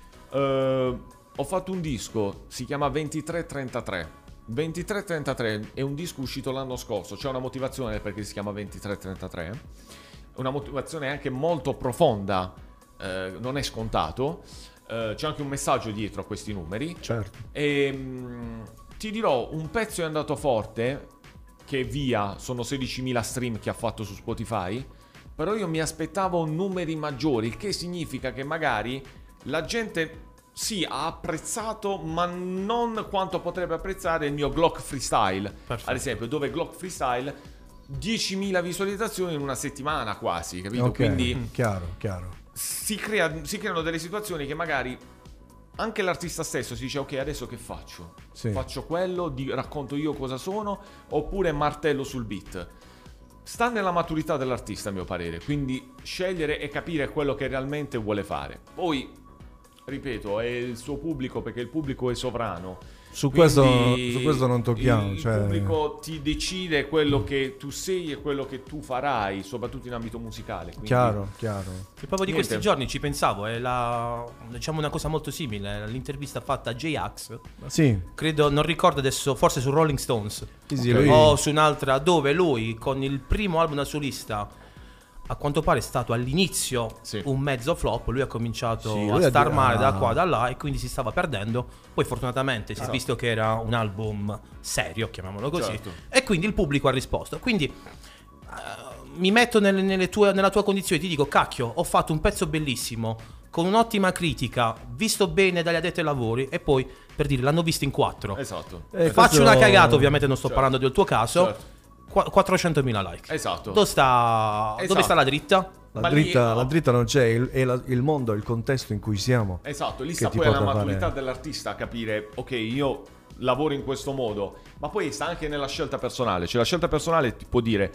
Uh, ho fatto un disco, si chiama ventitré trentatré. ventitré trentatré è un disco uscito l'anno scorso, c'è una motivazione perché si chiama ventitré trentatré. Una motivazione anche molto profonda, uh, non è scontato. Uh, c'è anche un messaggio dietro a questi numeri. Certo. E... mh, ti dirò, un pezzo è andato forte, che via, sono sedicimila stream che ha fatto su Spotify, però io mi aspettavo numeri maggiori, il che significa che magari la gente sì ha apprezzato, ma non quanto potrebbe apprezzare il mio Glock Freestyle. Perfetto. Ad esempio, dove Glock Freestyle diecimila visualizzazioni in una settimana quasi, capito? Ok, Quindi chiaro, chiaro. si, crea, si creano delle situazioni che magari anche l'artista stesso si dice ok, adesso che faccio? Sì. Faccio quello, di, racconto io cosa sono, oppure martello sul beat. Sta nella maturità dell'artista a mio parere, quindi scegliere e capire quello che realmente vuole fare. Poi, ripeto, è il suo pubblico, perché il pubblico è sovrano. Su Quindi questo, su questo non tocchiamo. Il cioè... pubblico ti decide quello che tu sei e quello che tu farai, soprattutto in ambito musicale. Quindi... Chiaro, chiaro. E proprio di Niente. questi giorni ci pensavo, è la, diciamo una cosa molto simile, l'intervista fatta a J-Ax. Sì. Credo, non ricordo adesso, forse su Rolling Stones. Sì, sì, Ok. lui- O su un'altra, dove lui con il primo album da solista, a quanto pare è stato all'inizio Sì. un mezzo flop. Lui ha cominciato Sì, a lui ha star detto- male da ah. qua, da là, e quindi si stava perdendo. Poi fortunatamente si è Esatto. visto che era un album serio, chiamiamolo così, Certo. e quindi il pubblico ha risposto. Quindi eh, mi metto nelle, nelle tue, nella tua condizione, ti dico cacchio, ho fatto un pezzo bellissimo con un'ottima critica, visto bene dagli addetti ai lavori, e poi per dire l'hanno visto in quattro. Esatto. Eh, Faccio questo- una cagata, ovviamente non sto Certo. parlando del tuo caso. Certo. Qua- quattrocentomila like. Esatto. Dove sta, Esatto. dove sta la dritta? La Ma lì- dritta, la dritta non c'è, il- è la- il mondo, il contesto in cui siamo. Esatto, lì che sta ti poi alla porta a maturità fare- dell'artista a capire, ok, io lavoro in questo modo, ma poi sta anche nella scelta personale. Cioè la scelta personale ti può dire,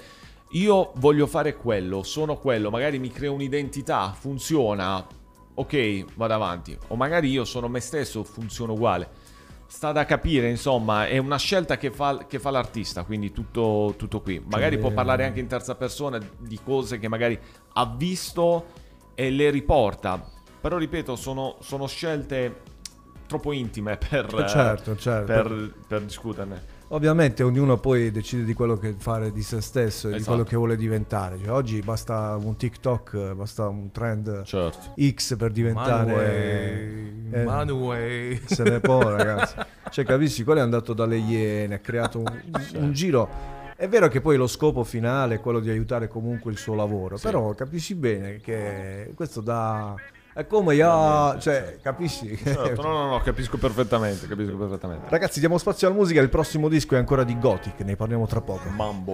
io voglio fare quello, sono quello, magari mi creo un'identità, funziona, ok, vado avanti. O magari io sono me stesso, funziona uguale. Sta da capire, insomma, è una scelta che fa, che fa l'artista, quindi tutto, tutto qui. Magari Cioè, può eh, parlare anche in terza persona di cose che magari ha visto e le riporta. Però, ripeto, sono, sono scelte troppo intime per, Eh, certo, certo. per, per discuterne. Ovviamente ognuno poi decide di quello che fare di se stesso e Esatto. di quello che vuole diventare. Cioè, oggi basta un TikTok, basta un trend Certo. X per diventare Manuel, Manuel. se ne può, ragazzi. Cioè, capisci? Quello è andato dalle Iene, ha creato un, un giro. È vero che poi lo scopo finale è quello di aiutare comunque il suo lavoro, però capisci bene che questo dà... È come io, cioè, capisci? Certo, no, no, no, capisco perfettamente, capisco perfettamente. Ragazzi, diamo spazio alla musica, il prossimo disco è ancora di Gothic, ne parliamo tra poco. Mambo.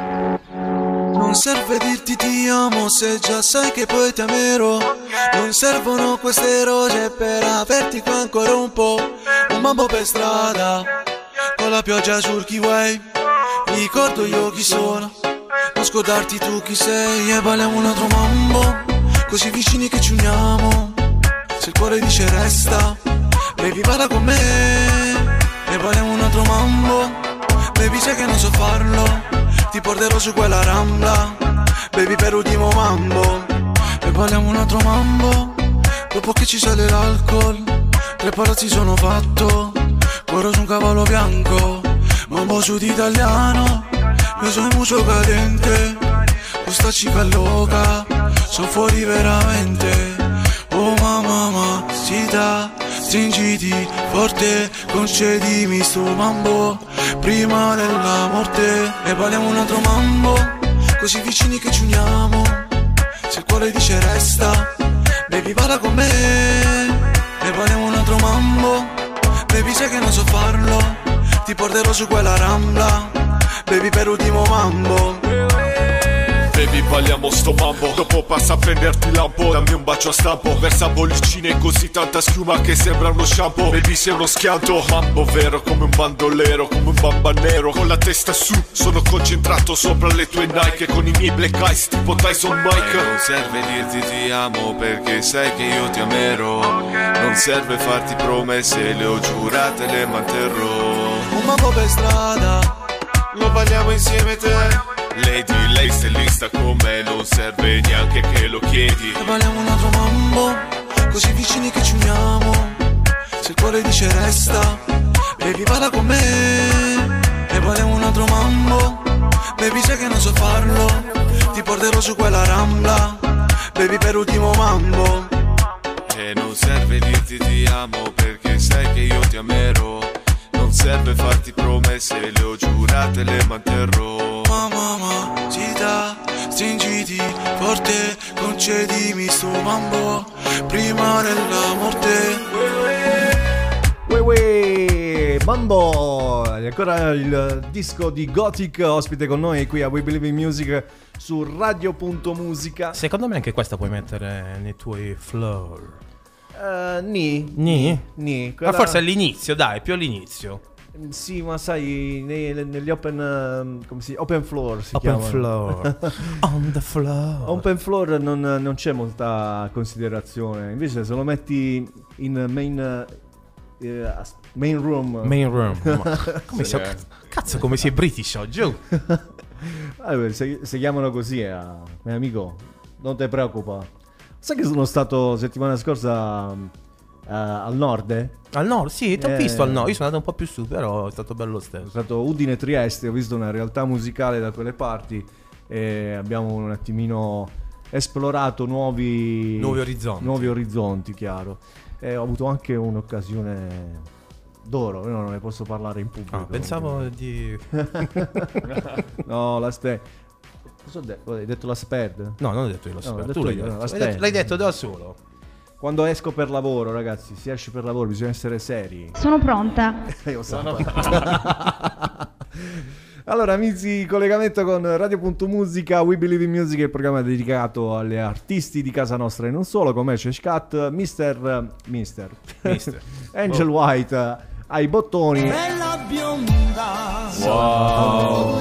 Non serve dirti ti amo se già sai che poi ti amerò. Non servono queste rose per averti qua ancora un po'. Un mambo per strada, con la pioggia sul kiwi. Ricordo io chi sono, non scordarti tu chi sei. E balliamo un altro mambo, così vicini che ci uniamo. Se il cuore dice resta, baby vada con me. E balliamo un altro mambo, baby sai che non so farlo. Ti porterò su quella rambla, baby per ultimo mambo. E balliamo un altro mambo, dopo che ci sale l'alcol. Tre palazzi sono fatto, corro su un cavallo bianco. Mambo sud italiano, io sono muso cadente. Questa cica loca, sono fuori veramente. Oh mamma ma, si dà, stringiti forte, concedimi sto mambo prima della morte. E balliamo un altro mambo, così vicini che ci uniamo. Se il cuore dice resta, baby vada con me. E balliamo un altro mambo, baby sai che non so farlo. Ti porterò su quella rambla, baby per ultimo mambo. Baby balliamo sto mambo, dopo passa a prenderti lampo. Dammi un bacio a stampo, versa bollicine e così tanta schiuma che sembra uno shampoo. Baby sei uno schianto, mambo vero come un bandolero, come un bamba nero. Con la testa su, sono concentrato sopra le tue Nike. Con i miei black eyes tipo Tyson Mike. Eh, non serve dirti ti amo perché sai che io ti amerò. Non serve farti promesse, le ho giurate, le manterrò. Un mambo per strada, lo balliamo insieme te. Lady, lei se lì sta con me, non serve neanche che lo chiedi. E balliamo un altro mambo, così vicini che ci uniamo. Se il cuore dice resta, baby vada con me. E balliamo un altro mambo, baby sai che non so farlo. Ti porterò su quella rambla, baby per ultimo mambo. E non serve dirti ti amo perché sai che io ti amerò. Non serve farti promesse, le ho giurate, le manterrò. Mamma ma, ci dà, stringiti forte, concedimi sto mambo prima della morte. Uè uè, Mambo! È ancora il disco di Gothic, ospite con noi qui a We Believe in Music su radio.musica. Secondo me anche questa puoi mettere nei tuoi floor. Uh, ni. Ni? Ni. Ma forse all'inizio, dai, più all'inizio. Sì, ma sai, nei, negli open, uh, come si, open floor si Open chiamano. floor. On the floor. Open floor non, non c'è molta considerazione. Invece se lo metti in main, uh, main room. Main room. Come si, cazzo, come sei British oggi? Allora, se, se chiamano così, eh, mio amico, non ti preoccupa. Sai che sono stato settimana scorsa uh, al nord? Eh? Al nord, sì, ti ho Eh, visto al nord. Io sono andato un po' più su, però è stato bello lo stesso. Sono stato Udine Trieste, ho visto una realtà musicale da quelle parti e abbiamo un attimino esplorato nuovi, Nuovi orizzonti. nuovi orizzonti, chiaro. E ho avuto anche un'occasione d'oro, io non ne posso parlare in pubblico. Ah, pensavo di... No, la ste... Cosa ho detto? Hai detto la sperd? No, non ho detto io lo No, so. l'ho Tu detto l'hai io, detto. la L'hai sperd. detto, l'hai detto da solo. Quando esco per lavoro, ragazzi, si esce per lavoro, bisogna essere seri. Sono pronta. Io so. Allora, amici, collegamento con radio.musica, We Believe in Music, il programma dedicato alle artisti di casa nostra e non solo, come c'è Scat, Mister Mister, Mister. Angel Oh. White ai bottoni. Bella bionda, Wow.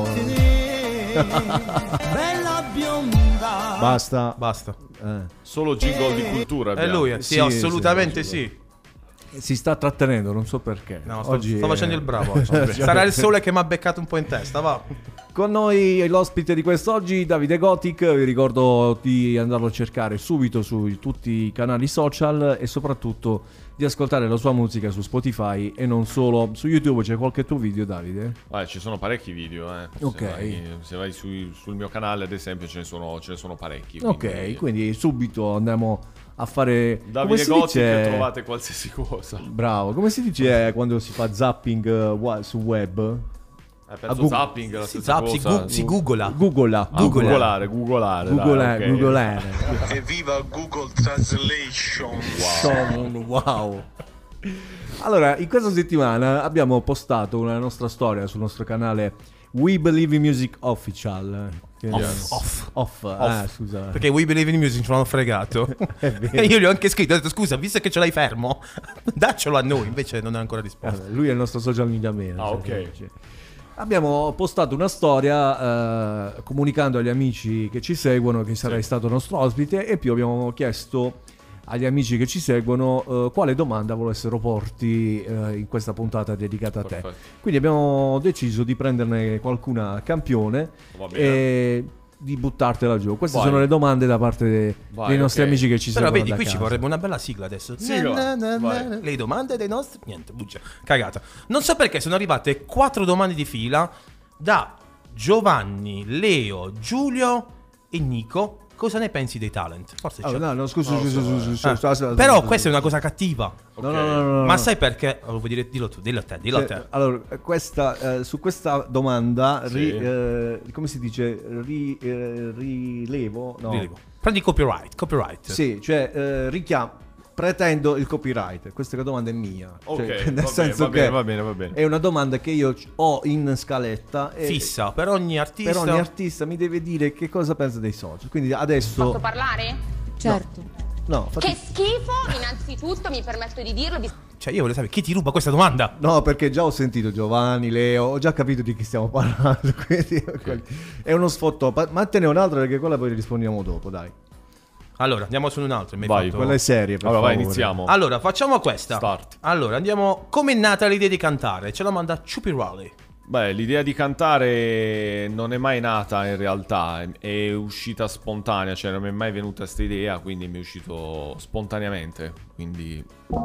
bella bionda. Basta. Basta. Eh. Solo jingle di cultura È abbiamo. lui, sì, Sì, assolutamente sì, sì. Si sta trattenendo, non so perché. No, sto, oggi sto è... facendo il bravo oggi. Sarà il sole che mi ha beccato un po' in testa, va. Con noi l'ospite di quest'oggi, Davide Gothic. Vi ricordo di andarlo a cercare subito su tutti i canali social e soprattutto di ascoltare la sua musica su Spotify e non solo. Su YouTube c'è qualche tuo video, Davide? Ah, ci sono parecchi video, eh. Ok. Se vai, se vai sui- sul mio canale, ad esempio, ce ne sono, ce ne sono parecchi. Ok, quindi subito andiamo a fare... come Davide si Gothic, dice? trovate qualsiasi cosa. Bravo, come si dice quando si fa zapping uh, wa- su web? Eh, A penso Gu- zapping è la Si, stessa zap, si, cosa. gu- si googla. Googla. Ah, googolare, googolare. Googolare, dai, ok. googolare. Evviva Google Translation! Wow. Wow. Allora, in questa settimana abbiamo postato una nostra storia sul nostro canale We Believe in Music Official. Che- Off, off. Off, ah, scusa. Perché We Believe in Music ce l'hanno fregato. È vero. E io gli ho anche scritto, ho detto scusa, visto che ce l'hai fermo, daccelo a noi, invece non è ancora risposto. Vabbè, lui è il nostro social media manager. Ah, ok. Cioè, abbiamo postato una storia eh, comunicando agli amici che ci seguono che sarai stato nostro ospite e più abbiamo chiesto agli amici che ci seguono eh, quale domanda volessero porti eh, in questa puntata dedicata a te. Perfetto. Quindi abbiamo deciso di prenderne qualcuna a campione Va bene. e di buttartela giù. Queste Vai. sono le domande da parte de- Vai, dei nostri ok. amici che ci Però seguono vedi, da qui ci casa. vorrebbe una bella sigla adesso. Sigla, Na, na, na, vai. na. Le domande dei nostri... Niente, bugia. Cagata. Non so perché sono arrivate quattro domande di fila da Giovanni, Leo, Giulio e Nico. Cosa ne pensi dei talent? Forse c'è. Ah, no, no, scusa, scusa, scusa, scusa, Ah, scusa, scusa, però scusa, questa è una scusa. cosa cattiva. No, no, no, no, no, Ma no. sai perché? Oh, vuoi dire, dillo tu, dillo a te, dillo a Cioè, te. allora, questa, eh, su questa domanda, Sì. ri- eh, come si dice? Ri- eh, rilevo? No. Rilevo. Prendi copyright, copyright. Sì, cioè eh, richiamo, pretendo il copyright. Questa domanda è mia. Ok, Cioè, va nel bene, senso va che bene, va bene, va bene. è una domanda che io c- ho in scaletta. E Fissa, per ogni artista. per ogni artista mi deve dire che cosa pensa dei social. Quindi adesso... Posso parlare? Certo. No, fatti- Che schifo, innanzitutto mi permetto di dirlo. vi- Cioè, io voglio sapere chi ti ruba questa domanda. No, perché già ho sentito Giovanni, Leo, ho già capito di chi stiamo parlando. Quindi è uno sfotto. Pa- Ma te ne un'altra perché quella poi rispondiamo dopo, dai. Allora, andiamo su un altro. mi hai Vai, fatto- Quella è seria, per Allora, vai, favore. iniziamo. Allora, facciamo questa. Start. Allora, andiamo. Com'è nata l'idea di cantare? Ce la manda Ciupirali. Beh, l'idea di cantare non è mai nata in realtà, è- è uscita spontanea, cioè non mi è mai venuta questa idea, quindi mi è uscito spontaneamente, quindi...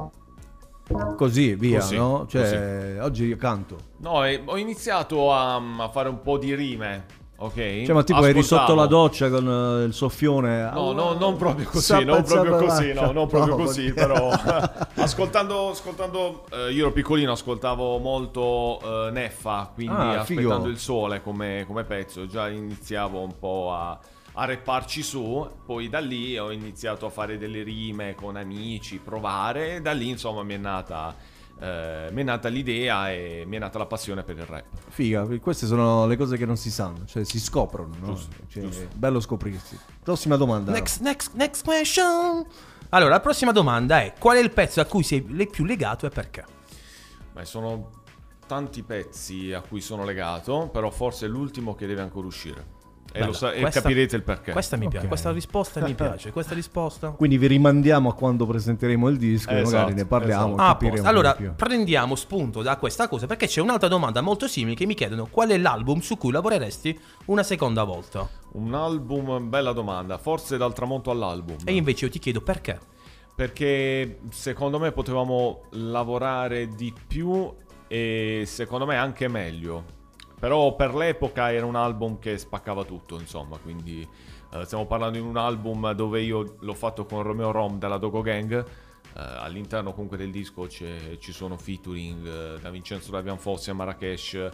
Così, via, Così, no? Cioè, oggi io canto. No, e ho iniziato a, a fare un po' di rime, ok? Cioè, ma tipo eri Ascoltavo. sotto la doccia con eh, il soffione. No, no, non proprio così, Zappa, non proprio zappa, così, no, zappa. non proprio No, così, oddio. però ascoltando, ascoltando eh, io ero piccolino, ascoltavo molto eh, Neffa, quindi Ah, aspettando figo. il sole come, come pezzo, già iniziavo un po' a, a rapparci su, poi da lì ho iniziato a fare delle rime con amici, provare, e da lì insomma mi è nata... Eh, mi è nata l'idea e mi è nata la passione per il rap. Figa, queste sono le cose che non si sanno, cioè si scoprono, no? Giusto, Cioè, giusto. bello scoprirsi. Prossima domanda. Next, next, next question. Allora, la prossima domanda è: qual è il pezzo a cui sei le- più legato e perché? Beh, sono tanti pezzi a cui sono legato, però forse è l'ultimo che deve ancora uscire. E, Bella, lo sa- e questa- capirete il perché. Questa mi Ok. piace, questa risposta mi piace, questa risposta. Quindi vi rimandiamo a quando presenteremo il disco e Esatto, magari ne parliamo. esatto. e Ah, capiremo posto. Allora, di più. prendiamo spunto da questa cosa perché c'è un'altra domanda molto simile che mi chiedono: qual è l'album su cui lavoreresti una seconda volta? Un album, bella domanda. Forse dal tramonto all'album. E invece io ti chiedo perché. Perché secondo me potevamo lavorare di più e secondo me anche meglio. Però per l'epoca era un album che spaccava tutto, insomma, quindi eh, stiamo parlando di un album dove io l'ho fatto con Romeo Rom della Dogo Gang. Eh, all'interno comunque del disco c'è- ci sono featuring eh, da Vincenzo Davian Fossi a Marrakesh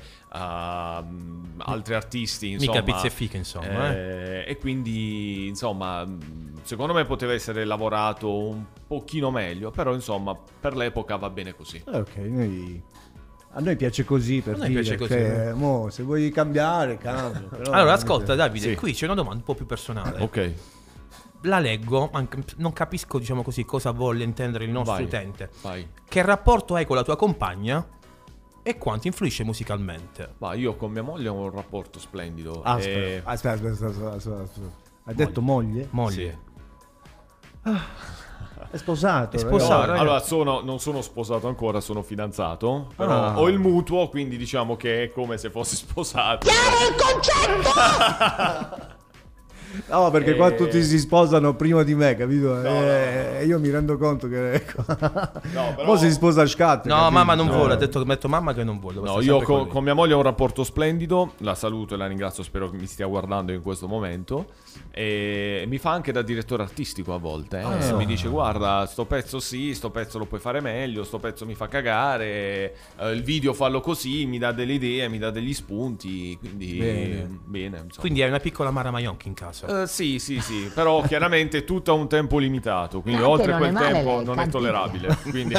a mm, altri artisti, insomma. Mica pizza e fiche, insomma, Eh, E quindi, insomma, secondo me poteva essere lavorato un pochino meglio, però insomma, per l'epoca va bene così. Eh, ok, noi... A noi piace così per A noi dire, piace così, cioè, eh. mo, se vuoi cambiare, cambia. però- Allora, ascolta, Davide, Sì. qui c'è una domanda un po' più personale. Ok, La leggo, anche- non capisco, diciamo così, cosa vuole intendere il nostro vai, utente. vai. Che rapporto hai con la tua compagna e quanto influisce musicalmente? Ma io con mia moglie ho un rapporto splendido. Ah, e- aspetta, aspetta, aspetta, aspetta, aspetta, aspetta. Hai detto moglie? Moglie. Sì. È sposato. È sposato. No, allora, sono, non sono sposato ancora, sono fidanzato. Però Ah. ho il mutuo, quindi diciamo che è come se fossi sposato. Chiaro il concetto! No, perché qua Eh. tutti si sposano prima di me, capito? No, Eh, Io mi rendo conto che ecco. No, però- Poi si sposa Scat. No, capito? mamma non No. vuole, ha detto, metto mamma che non vuole. No, basta io sempre con, con lei. con mia moglie ho un rapporto splendido, la saluto e la ringrazio, spero che mi stia guardando in questo momento. E mi fa anche da direttore artistico a volte. eh. Ah. Mi dice: guarda, sto pezzo sì, sto pezzo lo puoi fare meglio, sto pezzo mi fa cagare, eh, il video fallo così, mi dà delle idee, mi dà degli spunti. Quindi Bene. bene, insomma. Quindi hai una piccola Mara Maionchi in casa. Eh, sì, sì, sì, però chiaramente tutto a un tempo limitato, quindi Anche oltre non quel è male tempo lei, non è canti tollerabile. Quindi...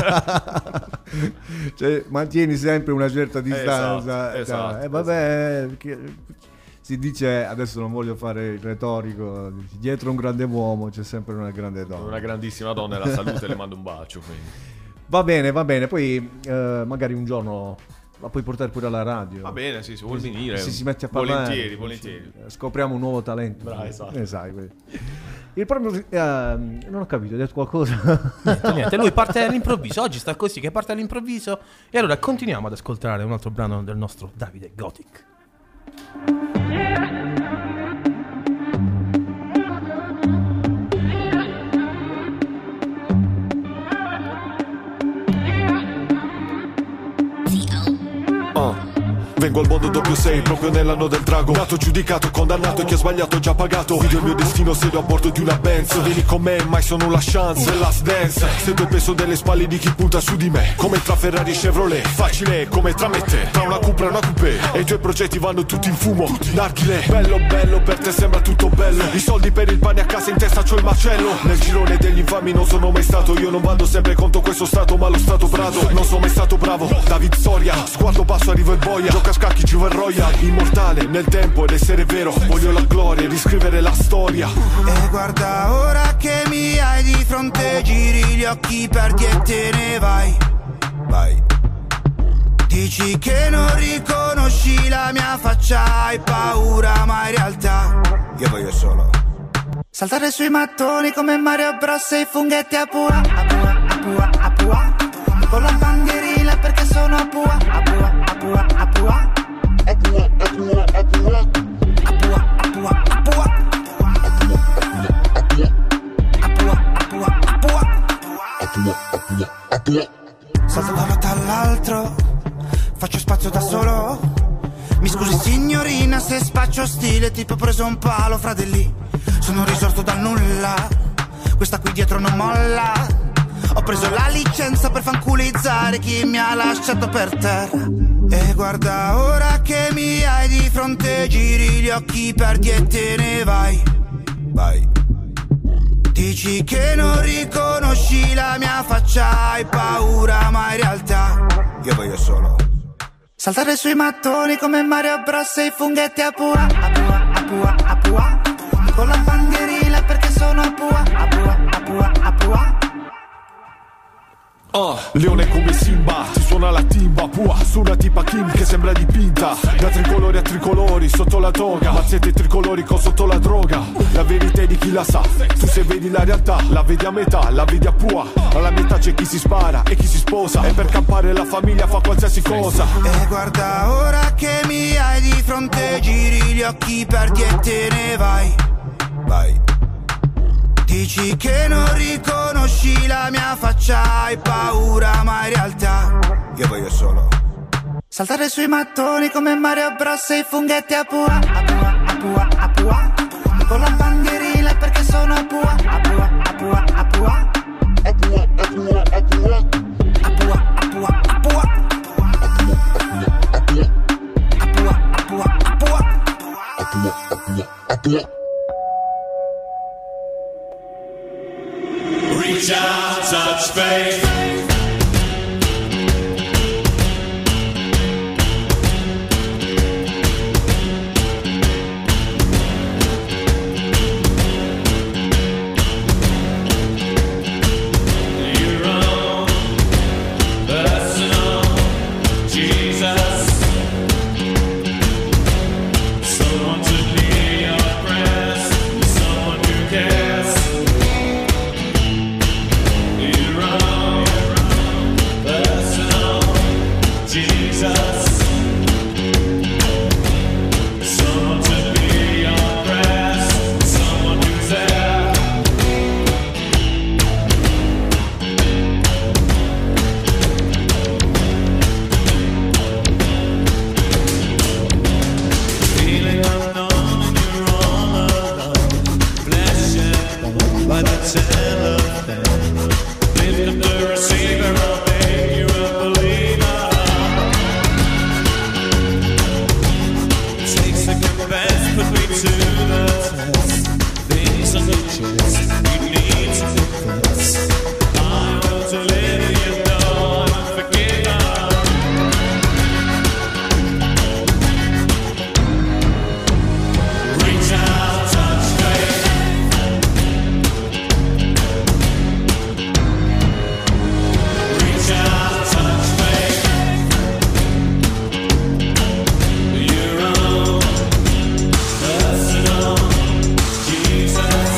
Cioè, mantieni sempre una certa distanza. Esatto, esatto, Eh, vabbè, che- si dice, adesso non voglio fare il retorico, dietro un grande uomo c'è sempre una grande donna. Una grandissima donna e la salute, le mando un bacio. Quindi. Va bene, va bene, poi eh, magari un giorno la puoi portare pure alla radio. Va bene, sì, se vuol venire. Se si mette a parlare. Volentieri, volentieri. Scopriamo un nuovo talento. Bravo, esatto. Eh, sai, quello. Il problema eh, non ho capito, hai detto qualcosa? Niente, niente, lui parte all'improvviso. Oggi sta così che parte all'improvviso. E allora continuiamo ad ascoltare un altro brano del nostro Davide Gothic. Vengo al mondo doppio sei, proprio nell'anno del drago. Nato, giudicato, condannato e chi ha sbagliato già pagato. Video il mio destino, siedo a bordo di una Benz. Vieni con me, mai sono la chance. Last dance, sento il peso delle spalle di chi punta su di me. Come tra Ferrari e Chevrolet, facile come tra me e te. Tra una Cupra e una coupé, e i tuoi progetti vanno tutti in fumo. Narghile, bello bello, per te sembra tutto bello. I soldi per il pane a casa, in testa c'ho il macello. Nel girone degli infami non sono mai stato. Io non vado sempre contro questo stato, ma lo stato brado. Non sono mai stato bravo, David Soria. Sguardo basso, arrivo e boia. Gioca a scacchi, Juve Royal. Immortale nel tempo ed essere vero. Voglio la gloria e riscrivere la storia. E guarda ora che mi hai di fronte, giri gli occhi, perdi e te ne vai. Vai. Dici che non riconosci la mia faccia, hai paura ma in realtà io voglio solo saltare sui mattoni come Mario Bros e i funghetti a pua, a pua, a pua, a pua. Con la bandierina perché sono a pua, a pua, a pua, a pua. A pua, a pua, a pua. A pua, a pua, a pua. A pua, a pua, a pua. A pua, a pua. Salto da un lato all'altro, faccio spazio da solo. Mi scusi signorina se spaccio stile, tipo ho preso un palo fra di lì. Sono risorto dal nulla, questa qui dietro non molla. Ho preso la licenza per fanculizzare chi mi ha lasciato per terra. E guarda ora che mi hai di fronte, giri gli occhi, perdi e te ne vai. Vai. Dici che non riconosci la mia faccia, hai paura ma in realtà io voglio solo saltare sui mattoni come Mario Bros e i funghetti a pua, a pua, a pua, a pua. Con la bandierina perché sono a pua, a pua, a pua, a pua. Uh, leone come Simba, ti suona la timba, pua, su una tipa Kim che sembra dipinta. Da tricolori a tricolori, sotto la toga, mazzette tricolori con sotto la droga. La verità è di chi la sa, tu se vedi la realtà, la vedi a metà, la vedi a pua. Alla metà c'è chi si spara e chi si sposa, e per campare la famiglia fa qualsiasi cosa. E guarda ora che mi hai di fronte, giri gli occhi, perdi e te ne vai. Vai. Dici che non riconosci la mia faccia, hai paura ma in realtà io voglio solo saltare sui mattoni come Mario Bros e i funghetti a pua, a pua, a pua, a pua. Con la bandierina perché sono a pua, a pua, a pua, a pua. A pua, a pua, a pua. A pua, a pua, a pua. A pua, a pua, a pua. A pua, a pua, a pua. A pua, a pua, a pua. Reach out, touch faith. You're on, personal, Jesus. Someone to hear your prayers, someone who cares. by the telephone. Lift up the receiver, I'll make you a believer. Take second best, put me to the test. Things are the chance, you need to confess. I want to live, you know I'm a forgiver. Reach out, touch faith. Reach out, touch faith. Your own personal Jesus.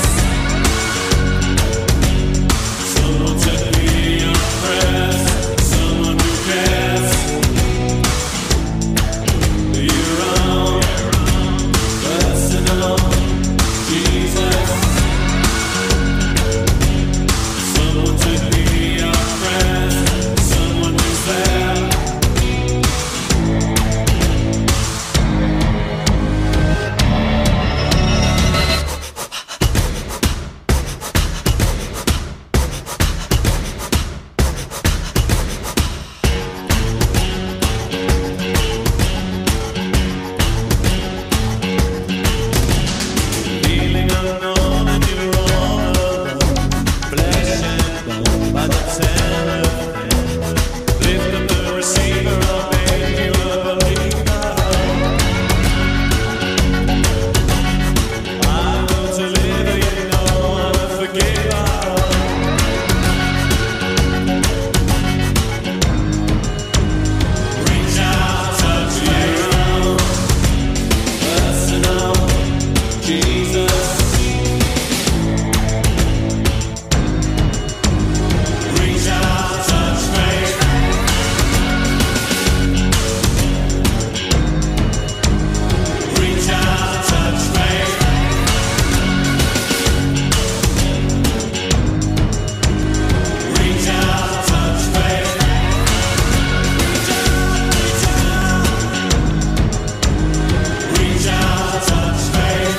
Someone to be your friend, someone who cares. Your own personal Jesus. Someone to be your friend, someone who's there. Feeling unknown and you're all alone. Flesh and bone by the telephone. Lift up the receiver, I'll make you a believer. I want to live, you know I'm a forgiver. Reach out, touch your own personal Jesus. Reach out, touch faith. Reach out, touch faith. Reach out, touch faith. Reach out, touch faith.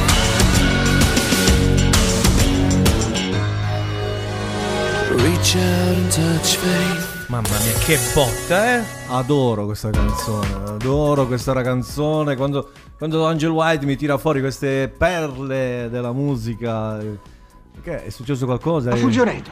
Reach out and touch faith. Mamma mia, che botta, eh? Adoro questa canzone, adoro questa canzone. Quando, quando Angel White mi tira fuori queste perle della musica. Che è successo qualcosa? Ha funzionato.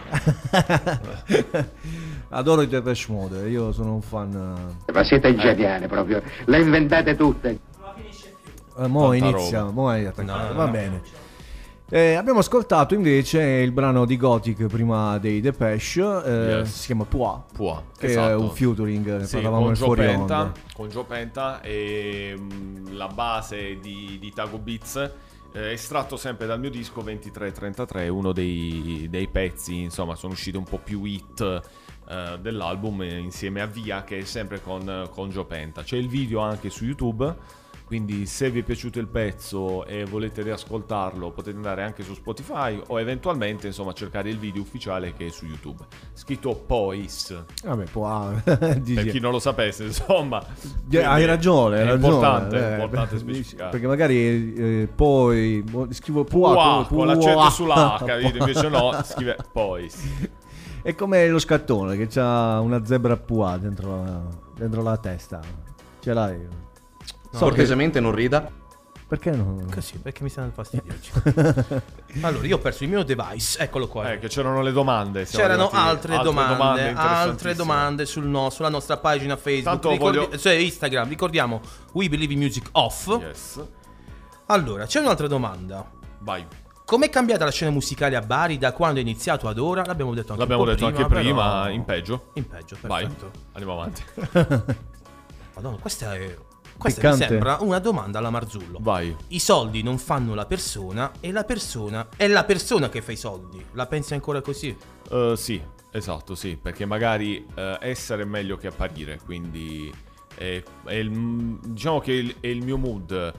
Adoro i Depeche Mode, io sono un fan. Ma siete geniali proprio, le inventate tutte. Eh, mo Tanta inizia, roba. mo è attaccato. No, Va no. bene. Eh, abbiamo ascoltato invece il brano di Gothic prima dei Depeche, eh, Yes. si chiama Poi, Poi, che esatto. è un featuring, ne Sì, parlavamo con nel Joe fuori Penta, onda. con Joe Penta e mm, la base di, di Tago Beats, eh, estratto sempre dal mio disco ventitré trentatré, uno dei, dei pezzi, insomma, sono usciti un po' più hit eh, dell'album, eh, insieme a Via, che è sempre con, con Joe Penta. C'è il video anche su YouTube, quindi se vi è piaciuto il pezzo e volete riascoltarlo potete andare anche su Spotify o eventualmente, insomma, cercare il video ufficiale che è su YouTube, scritto Pois. Vabbè, Poi. Per chi non lo sapesse, insomma. Eh, hai ragione, hai è ragione. importante, eh, è importante beh, specificare. Perché magari eh, poi scrivo Poi Pua, con l'accento sulla H, Poi. vedi? Invece no, scrive Pois. È come lo scattone che c'ha una zebra Poi dentro la, dentro la testa. Ce l'hai? No, cortesemente non rida. Perché no? Così, perché mi stanno fastidiosi. Allora, io ho perso il mio device, eccolo qua. Eh, che c'erano le domande. siamo C'erano arrivati- altre, domande, altre interessantissime. domande sul no, sulla nostra pagina Facebook, Tanto Ricordi- voglio- cioè Instagram, ricordiamo We Believe in Music Off. Yes. Allora, c'è un'altra domanda. Vai. Com'è cambiata la scena musicale a Bari da quando è iniziato ad ora? L'abbiamo detto anche L'abbiamo un po' detto prima, anche prima, però- in peggio. In peggio, Vai, perfetto. andiamo avanti. Madonna, questa è Questa mi Piccante. sembra una domanda alla Marzullo. Vai. I soldi non fanno la persona e la persona è la persona che fa i soldi. La pensi ancora così? Uh, sì, esatto, sì, perché magari uh, essere è meglio che apparire, quindi è, è il, diciamo che il- è il mio mood.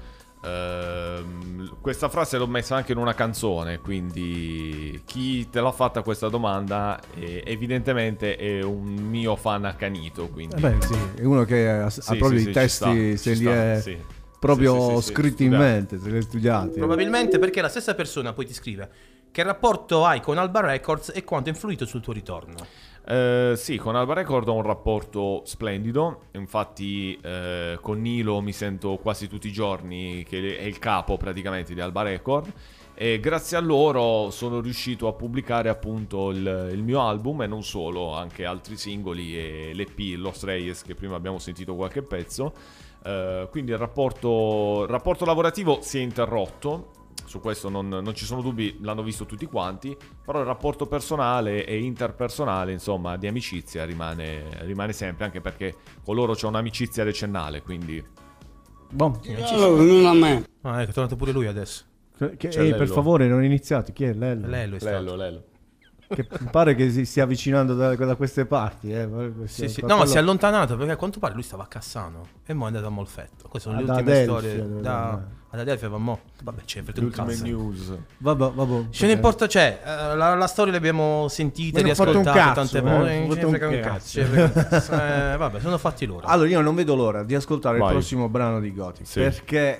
Uh, questa frase l'ho messa anche in una canzone, quindi chi te l'ha fatta questa domanda è, evidentemente è un mio fan accanito, quindi... Eh beh, sì, è uno che ha, Sì, ha proprio sì, i sì, testi, ci sta, se ci li sta, è sì. proprio Sì, sì, sì, sì, scritti in studiati. mente, se li hai studiati. Probabilmente perché la stessa persona poi ti scrive: che rapporto hai con Alba Records e quanto ha influito sul tuo ritorno? Eh, sì, con Alba Record ho un rapporto splendido, infatti eh, con Nilo mi sento quasi tutti i giorni, che è il capo praticamente di Alba Record, e grazie a loro sono riuscito a pubblicare appunto il, il mio album, e non solo, anche altri singoli e l'E P Los Reyes, che prima abbiamo sentito qualche pezzo. Eh, quindi il rapporto, il rapporto lavorativo si è interrotto. Su questo non, non ci sono dubbi, l'hanno visto tutti quanti, però il rapporto personale e interpersonale, insomma, di amicizia rimane, rimane sempre, anche perché con loro c'è un'amicizia decennale, quindi... Boh. Non a me. Ah, ecco, è tornato pure lui adesso. Che, ehi, per favore, non iniziate. Chi è Lello? Lello, è stato. Lello, Lello. Che mi pare che si stia avvicinando da, da queste parti. Eh. Sì, sì. No, ma si è allontanato perché a quanto pare lui stava a Cassano e mo è andato a Molfetto. Queste sono Ah, le da ultime Adelphi, storie. dove Da... va. Ad Adelphi va mo. Vabbè, c'è per Le ultime news. Vabbè, vabbè. Ce ne importa, cioè, uh, la, la storia l'abbiamo sentita, Me ne ho fatto un riascoltata cazzo, tante eh, volte. ho Non fatto ce ne un frega un cazzo. cazzo. ce ne frega un cazzo. Eh, vabbè, sono fatti loro. Allora, io non vedo l'ora di ascoltare Vai. il prossimo brano di Gothic, Sì. perché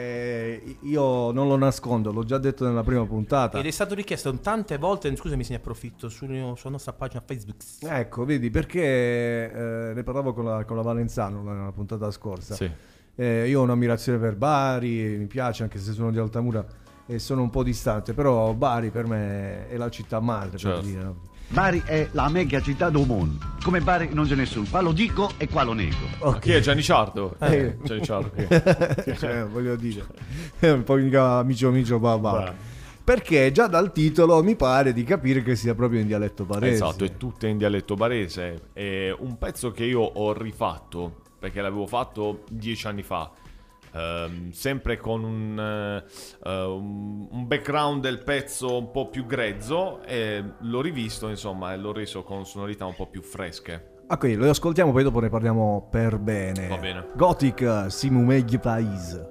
eh, io non lo nascondo, l'ho già detto nella prima puntata. Ed è stato richiesto tante volte, scusami se ne approfitto, sul- sulla nostra pagina Facebook. Ecco, vedi, perché eh, ne parlavo con la, con la Valenzano nella puntata scorsa. Sì. Eh, io ho un'ammirazione per Bari, mi piace anche se sono di Altamura e sono un po' distante, però Bari per me è la città madre, Certo. per dire, no? Bari è la mega città del mondo. Come Bari non c'è nessuno. Qua lo dico e qua lo nego. Ok. Chi è Gianni Ciardo? Eh. Gianni Ciardo, chi è? Cioè, voglio dire, è un po' mica amico amico babà. Beh. Perché già dal titolo mi pare di capire che sia proprio in dialetto barese. Esatto, è tutto in dialetto barese. È un pezzo che io ho rifatto, perché l'avevo fatto dieci anni fa. Ehm, sempre con un, eh, un un background del pezzo un po' più grezzo, e l'ho rivisto, insomma, e l'ho reso con sonorità un po' più fresche. Ok, lo ascoltiamo, poi dopo ne parliamo per bene. Va bene. Gothic, Simu Megli País.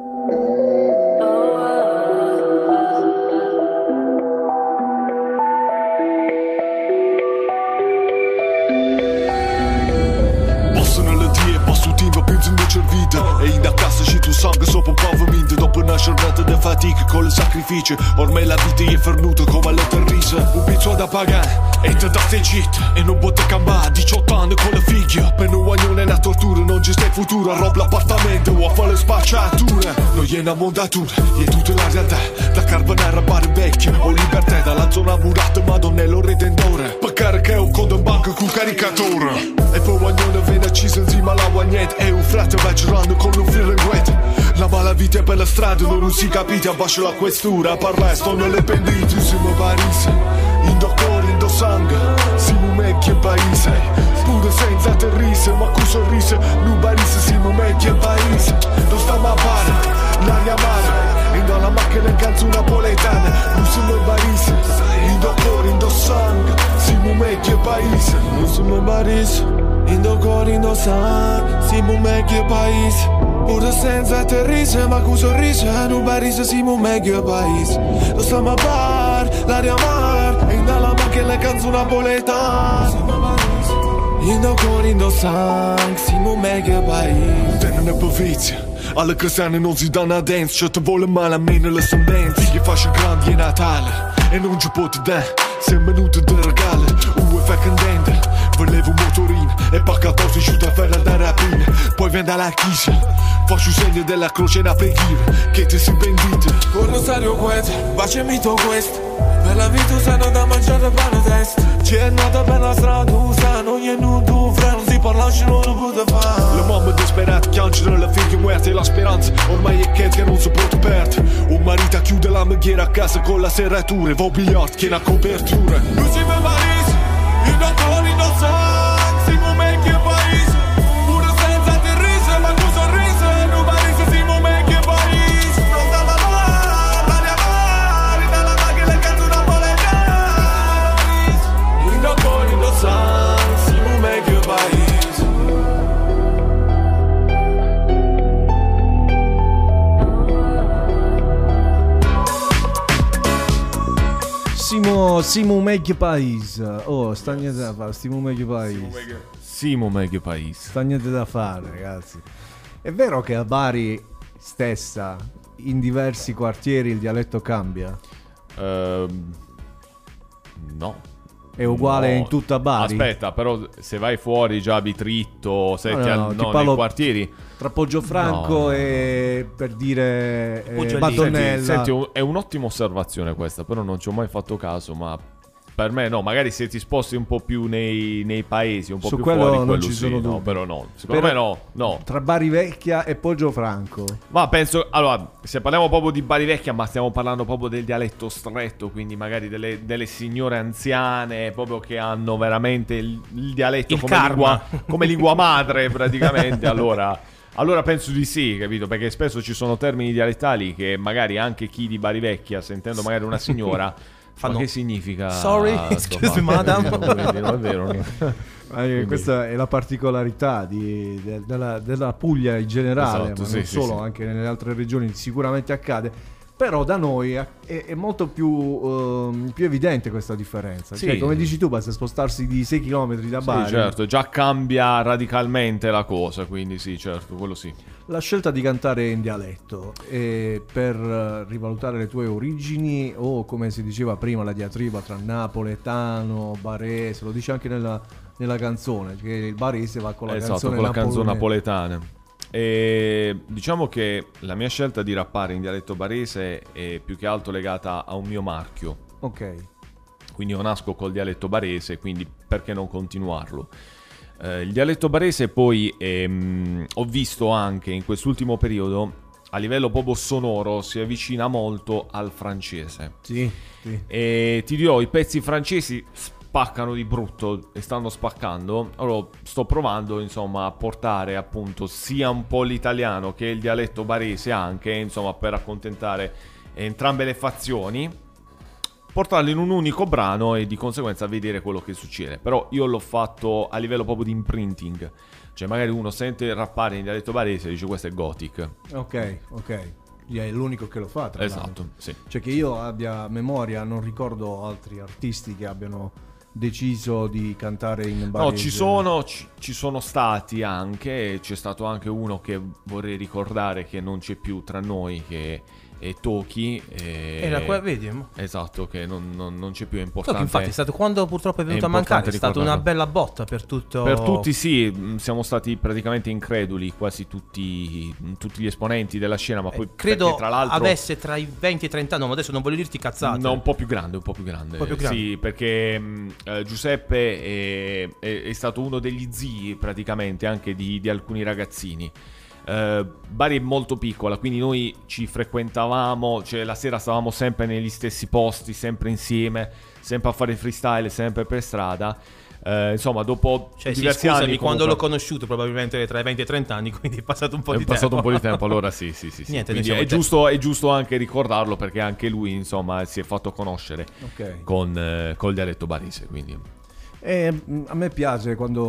Passo nelle die, passo il tempo, penso in dolce vita. E in a casa ci tu sangue sopra un pavimento. Dopo una giornata di fatica con il sacrificio, ormai la vita è fernuta come le terrise. Un pezzo da pagare e te date zitta. E non potrei cambiare diciotto anni con la figlia. Per un guaglione è una tortura, non ci stai futuro. A roba l'appartamento o a fare le spacciature. Non è una mondatura, è tutta la realtà. Da carbonara a bar vecchio, o libertà dalla zona murata, Madonnello Redentore. Peccare che è un conto in banca con caricatore. E poi guaglione viene acceso insieme alla guagnetta. E un frate va girando con un filo in guetta. La malavita è per la strada, non si capite. Abbascio la questura, a parlare sto nelle pendite. Siamo Parisi, in do cuore, in do sangue. Siamo meglio in paese. Pure senza terrise, ma con sorriso. Non Parisi, siamo meglio in paese. Non stiamo a fare, l'aria mare. In do la macchina in canzone napoletana. Non siamo in Parisi, in do cuore, in do sangue. Siamo meglio in paese. Non siamo in Parisi, in do cuore, in do sangue. Siamo meglio in paese. Pure senza terrise, ma con sorriso. Non Parisi, siamo meglio in paese. Non stiamo a bar, l'aria mare. In do la macchina in canzone napoletana. In do cuore, in do sangue. Siamo meglio in paese. Te non è pavizia. Alle cristiane non si danno a dance. C'è te vuole male a me nelle sentenze. Che faccio grandi è Natale e non ci può te dare. Sei minuti di regalo, un effetto candente. Volevo un motorino e paccato si giù da fare da rapina. Poi vende alla chiesa, faccio il segno della croce e una preghiera. Che ti si bendite. Con rosario questo, facemi tu questo. Per la vita sanno da mangiare per la testa. C'è nata per la strada, usa, non è nudo, freno, si parla, non lo può fare. La mamma disperata piange la figlia muerta e la speranza ormai è che non si può perdere. Un marito chiude la maghiera a casa con la serratura. Va biliard che è una copertura. Non si va Parisi, in ancora in sangue. Siamo meglio in paese. Pure senza terrise, ma con sorriso. Non Parisi, siamo meglio in paese. Non sta la mare, l'aria mare. Dalla macchina canto napoletana. In ancora in sangue. Siamo meglio in paese. Simo, Simo Megli País. Oh, sta niente da fare, Simo Megli País. Simo meglio paese. Sta niente da fare, ragazzi. È vero che a Bari stessa, in diversi quartieri, il dialetto cambia? Ehm, no. È uguale No. in tutta Bari? Aspetta, però se vai fuori già Bitritto, se No, ti no, al- no, ti no, nei parlo quartieri. Tra Poggio-Franco No. e per dire eh, Senti, Batonella. senti, un- è un'ottima osservazione questa, però non ci ho mai fatto caso, ma per me no, magari se ti sposti un po' più nei, nei paesi, un po' Su più quello fuori, non quello ci sì, sono no, dubbi. però no, secondo Per- me no, no. Tra Bari Vecchia e Poggio-Franco. Ma penso, allora, se parliamo proprio di Bari Vecchia, ma stiamo parlando proprio del dialetto stretto, quindi magari delle, delle signore anziane, proprio che hanno veramente il, il dialetto Il come karma. lingua, come lingua madre praticamente, allora... Allora penso di sì, capito? Perché spesso ci sono termini dialettali che magari anche chi di Bari Vecchia, sentendo magari una signora, Fanno, ma che significa? Sorry, sto excuse me, fatto? madam. Quindi non è vero. no? Eh, Quindi- Questa è la particolarità di- de- della, della Puglia in generale, Esatto, ma sì, non sì, solo, sì. anche nelle altre regioni sicuramente accade. Però da noi è, è molto più, ehm, più evidente questa differenza. Sì. Cioè, come dici tu, basta spostarsi di sei chilometri da Bari. Sì, certo, già cambia radicalmente la cosa, quindi sì, certo, quello sì. La scelta di cantare in dialetto è per eh, rivalutare le tue origini o, come si diceva prima, la diatriba tra napoletano, barese, lo dice anche nella, nella canzone, che il barese va con la Esatto, canzone con la canzone napoletana. napoletana. E diciamo che la mia scelta di rappare in dialetto barese è più che altro legata a un mio marchio. Ok. Quindi io nasco col dialetto barese, quindi perché non continuarlo? Eh, il dialetto barese poi ehm, ho visto anche in quest'ultimo periodo a livello proprio sonoro si avvicina molto al francese. Sì, sì. E ti dirò, i pezzi francesi spaccano di brutto e stanno spaccando. Allora sto provando insomma a portare appunto sia un po' l'italiano che il dialetto barese anche, insomma, per accontentare entrambe le fazioni, portarli in un unico brano e di conseguenza vedere quello che succede. Però io l'ho fatto a livello proprio di imprinting, cioè magari uno sente rappare in dialetto barese e dice questo è gothic. Ok, ok. È l'unico che lo fa, tra Esatto, l'altro. sì. Cioè che io abbia memoria, non ricordo altri artisti che abbiano deciso di cantare in barese. No, ci sono, ci, ci sono stati anche, c'è stato anche uno che vorrei ricordare che non c'è più tra noi, che è Toki. E... Era qua, vedi? Esatto, che non, non, non c'è più, è importante. Toki, infatti, è stato quando purtroppo è venuto a mancare, è stata una bella botta per tutto. Per tutti sì, mh, siamo stati praticamente increduli, quasi tutti, tutti gli esponenti della scena, ma poi Credo perché tra l'altro avesse tra i venti e i trenta anni, no, ma adesso non voglio dirti cazzate. No, un po' più grande, un po' più grande. Un po' più grande. Sì, perché mh, eh, Giuseppe è, è, è stato uno degli zii praticamente anche di, di alcuni ragazzini. Uh, Bari è molto piccola, quindi noi ci frequentavamo, cioè la sera stavamo sempre negli stessi posti, sempre insieme, sempre a fare freestyle, sempre per strada. Uh, insomma, dopo Cioè, sì, diversi scusami, anni quando comunque... l'ho conosciuto, probabilmente tra i venti e i trenta anni, quindi è passato un po' è di passato tempo. un po' di tempo, allora sì, sì, sì. sì. Niente, Quindi ne è siamo giusto, è giusto anche ricordarlo perché anche lui, insomma, si è fatto conoscere Ok. con eh, col dialetto barese, quindi... E mh, a me piace quando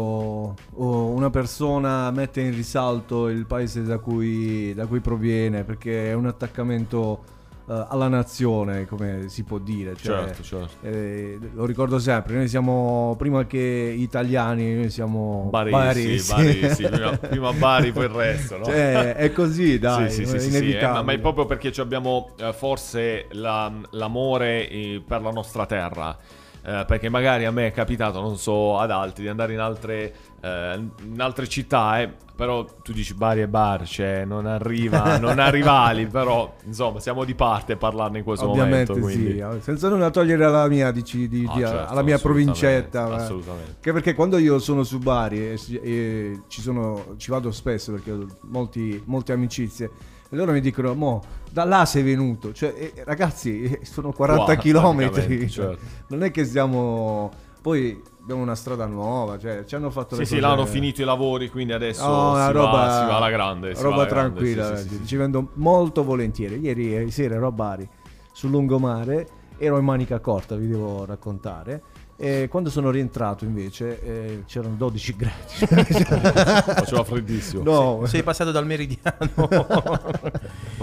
oh, una persona mette in risalto il paese da cui, da cui proviene, perché è un attaccamento eh, alla nazione, come si può dire. Cioè, Certo, certo. eh, lo ricordo sempre, noi siamo, prima che italiani, noi siamo Baresi, baresi. Baresi, prima, prima Bari, poi il resto, no? Cioè, è così, dai, sì, sì, sì, è sì, sì, inevitabile. eh, ma, ma è proprio perché ci abbiamo eh, forse la- l'amore eh, per la nostra terra. Eh, perché magari a me è capitato, non so ad altri, di andare in altre, eh, in altre città, eh, però tu dici Bari e Bar, cioè non arriva, non ha rivali, però insomma siamo di parte a parlarne in questo Ovviamente momento. Quindi... sì, senza nulla togliere alla mia, dici, di, No, di- certo, alla mia assolutamente, provincetta. ma- assolutamente. Che perché quando io sono su Bari e, si- e ci, sono, ci vado spesso perché ho molti, molte amicizie. E loro mi dicono, mo, da là sei venuto. Cioè, eh, ragazzi, eh, sono quaranta Qua, chilometri. praticamente, certo. Non è che siamo... Poi abbiamo una strada nuova, cioè ci hanno fatto Sì, le sì, cose... là hanno finito i lavori, quindi adesso No, una si, roba, va, si va alla grande. si va roba alla grande, tranquilla, sì, sì, sì, sì. ci vendo molto volentieri. Ieri, ieri sera ero a Bari, sul lungomare, ero in manica corta, vi devo raccontare. E quando sono rientrato invece eh, c'erano dodici gradi. Faceva freddissimo. No, Sei passato dal meridiano. Vabbè,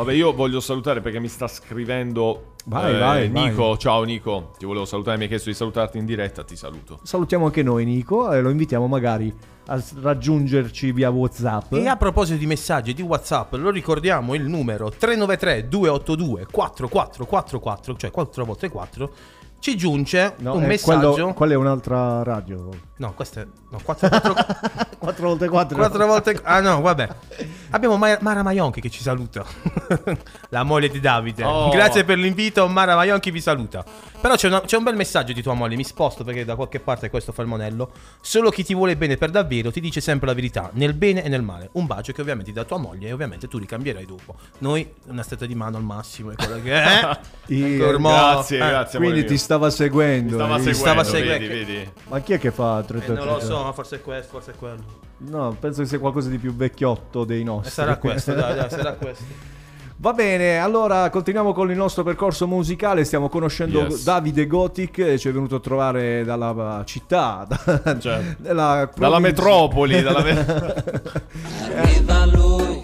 Vabbè, io voglio salutare perché mi sta scrivendo Vai, eh, vai, Nico. vai. Ciao Nico, ti volevo salutare, mi hai chiesto di salutarti in diretta, ti saluto. Salutiamo anche noi Nico e lo invitiamo magari a s- raggiungerci via WhatsApp. E a proposito di messaggi di WhatsApp, lo ricordiamo il numero tre nove tre due otto due quattro quattro quattro quattro, cioè quattro volte quattro. Ci giunge No, un eh, messaggio. quello- quella è un'altra radio. No, questa è no, quattro quattro volte quattro. quattro volte. Ah no, vabbè. Abbiamo Ma- Mara Maionchi che ci saluta. La moglie di Davide. Oh. Grazie per l'invito, Mara Maionchi vi saluta. Però c'è, una- c'è un bel messaggio di tua moglie, mi sposto perché da qualche parte questo fa il monello. Solo chi ti vuole bene per davvero ti dice sempre la verità, nel bene e nel male. Un bacio che ovviamente ti dà tua moglie e ovviamente tu ricambierai dopo. Noi una stretta di mano al massimo è quello che è. I- Ecco, ormai- Grazie, eh. grazie. Quindi amore ti mio. stava seguendo. Mi stava eh. Ti seguendo, stava seguendo. vedi, vedi. Ma chi è che fa tre Eh, tre non lo tre? so, ma forse è questo, forse è quello. No, penso che sia qualcosa di più vecchiotto dei nostri. E sarà questo, dai, dai, sarà questo. Va bene, allora continuiamo con il nostro percorso musicale. Stiamo conoscendo Yes. Davide Gothic, eh, ci è venuto a trovare dalla città, da- Cioè, dalla, dalla provincia. metropoli, dalla me- Arriva lui.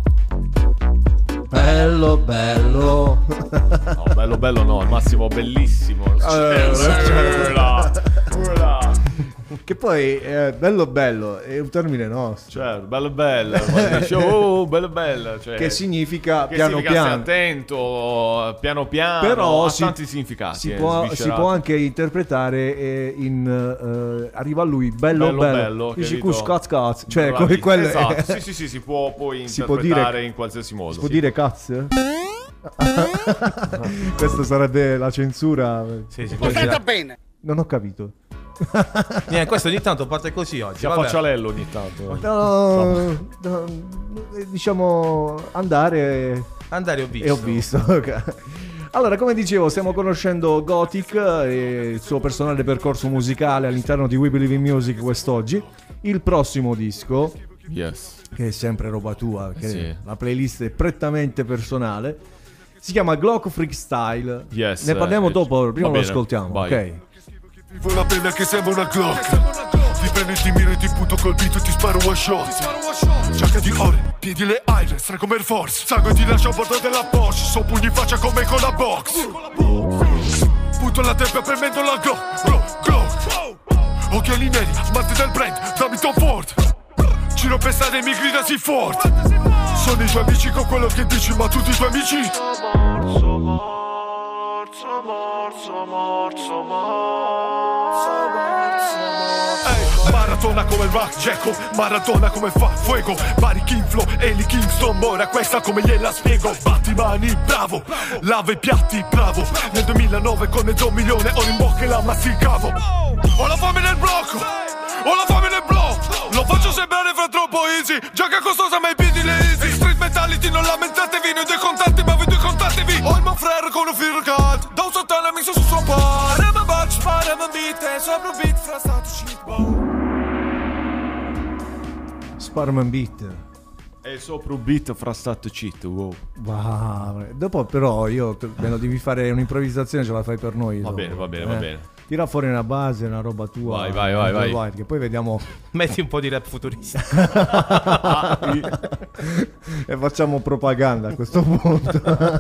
Bello, bello. No, bello bello no, al massimo bellissimo. Eh, Urla, urla. Che poi eh, bello bello è un termine nostro. Certo, bello bello. Quando dice, oh, bello bello. Cioè, Che significa che piano significa piano. stai attento, piano piano. Però ha si- tanti significati. Si eh, può, si sviscerati. può anche interpretare eh, in eh, arriva lui bello Bello, bello, bello, dici capito? cuz cuz, cioè Bravi. come quelle. Esatto, sì sì sì, si può poi Si può interpretare dire- in qualsiasi modo. Si può sì. dire cazzo? Questa sarebbe la censura. Sì, si può dire. bene. Non ho capito. Niente, questo ogni tanto parte così oggi. Si vabbè. affaccialello ogni tanto. No, no, diciamo andare Andare ho visto. e ho visto. Ok. Allora, come dicevo, stiamo conoscendo Gothic e il suo personale percorso musicale all'interno di We Believe in Music quest'oggi. Il prossimo disco, Yes. che è sempre roba tua, perché Sì. la playlist è prettamente personale, si chiama Glock Freestyle. Yes, Ne parliamo eh, dopo, prima va lo bene, ascoltiamo, vai. ok? Vivo la pena che sembra una Glock. Ti prendo, ti miro e ti punto col dito e ti sparo one shot. Giacca di ore, piedi le aire, stra come Air Force. Sangue ti lascio a bordo della Porsche. So pugni in faccia come con la box. Punto la tempia premendo la Glock. Glock, Glock. Occhiali neri, smart del brand, dammi Tom Ford. Giro per strada e mi grida si forte. Sono i tuoi amici con quello che dici, ma tutti i tuoi amici. Morso, morso, morso, morso, morso, morso. Ehi, maratona come il Rock Jacko, maratona come fa fuego. Bari King Flow, Eli Kingston, ora questa come gliela spiego. Batti mani, bravo, lava i piatti, bravo. Nel duemilanove con mezzo milione ho in bocca e la masticavo. Ho la fame nel blocco, ho la fame nel blocco. Lo faccio sembrare fra troppo easy, gioca costosa ma i piedi le easy. Street mentality non lamentatevi, noi due contanti ma voi due contatevi. Ho il mio frère con un filo caldo, da un sottone mi su suo par. Rema bac, sparem beat, e sopra un beat fra stato shit. Sparman Beat. E sopra un beat fra stat cheat, wow. Wow. Dopo però io te- me lo devi fare un'improvvisazione, ce la fai per noi. Va dopo. bene, va bene, va Eh. bene. Tira fuori una base, una roba tua. Vai, vai, vai, vai. White, che poi vediamo Metti un po' di rap futurista. e facciamo propaganda a questo punto.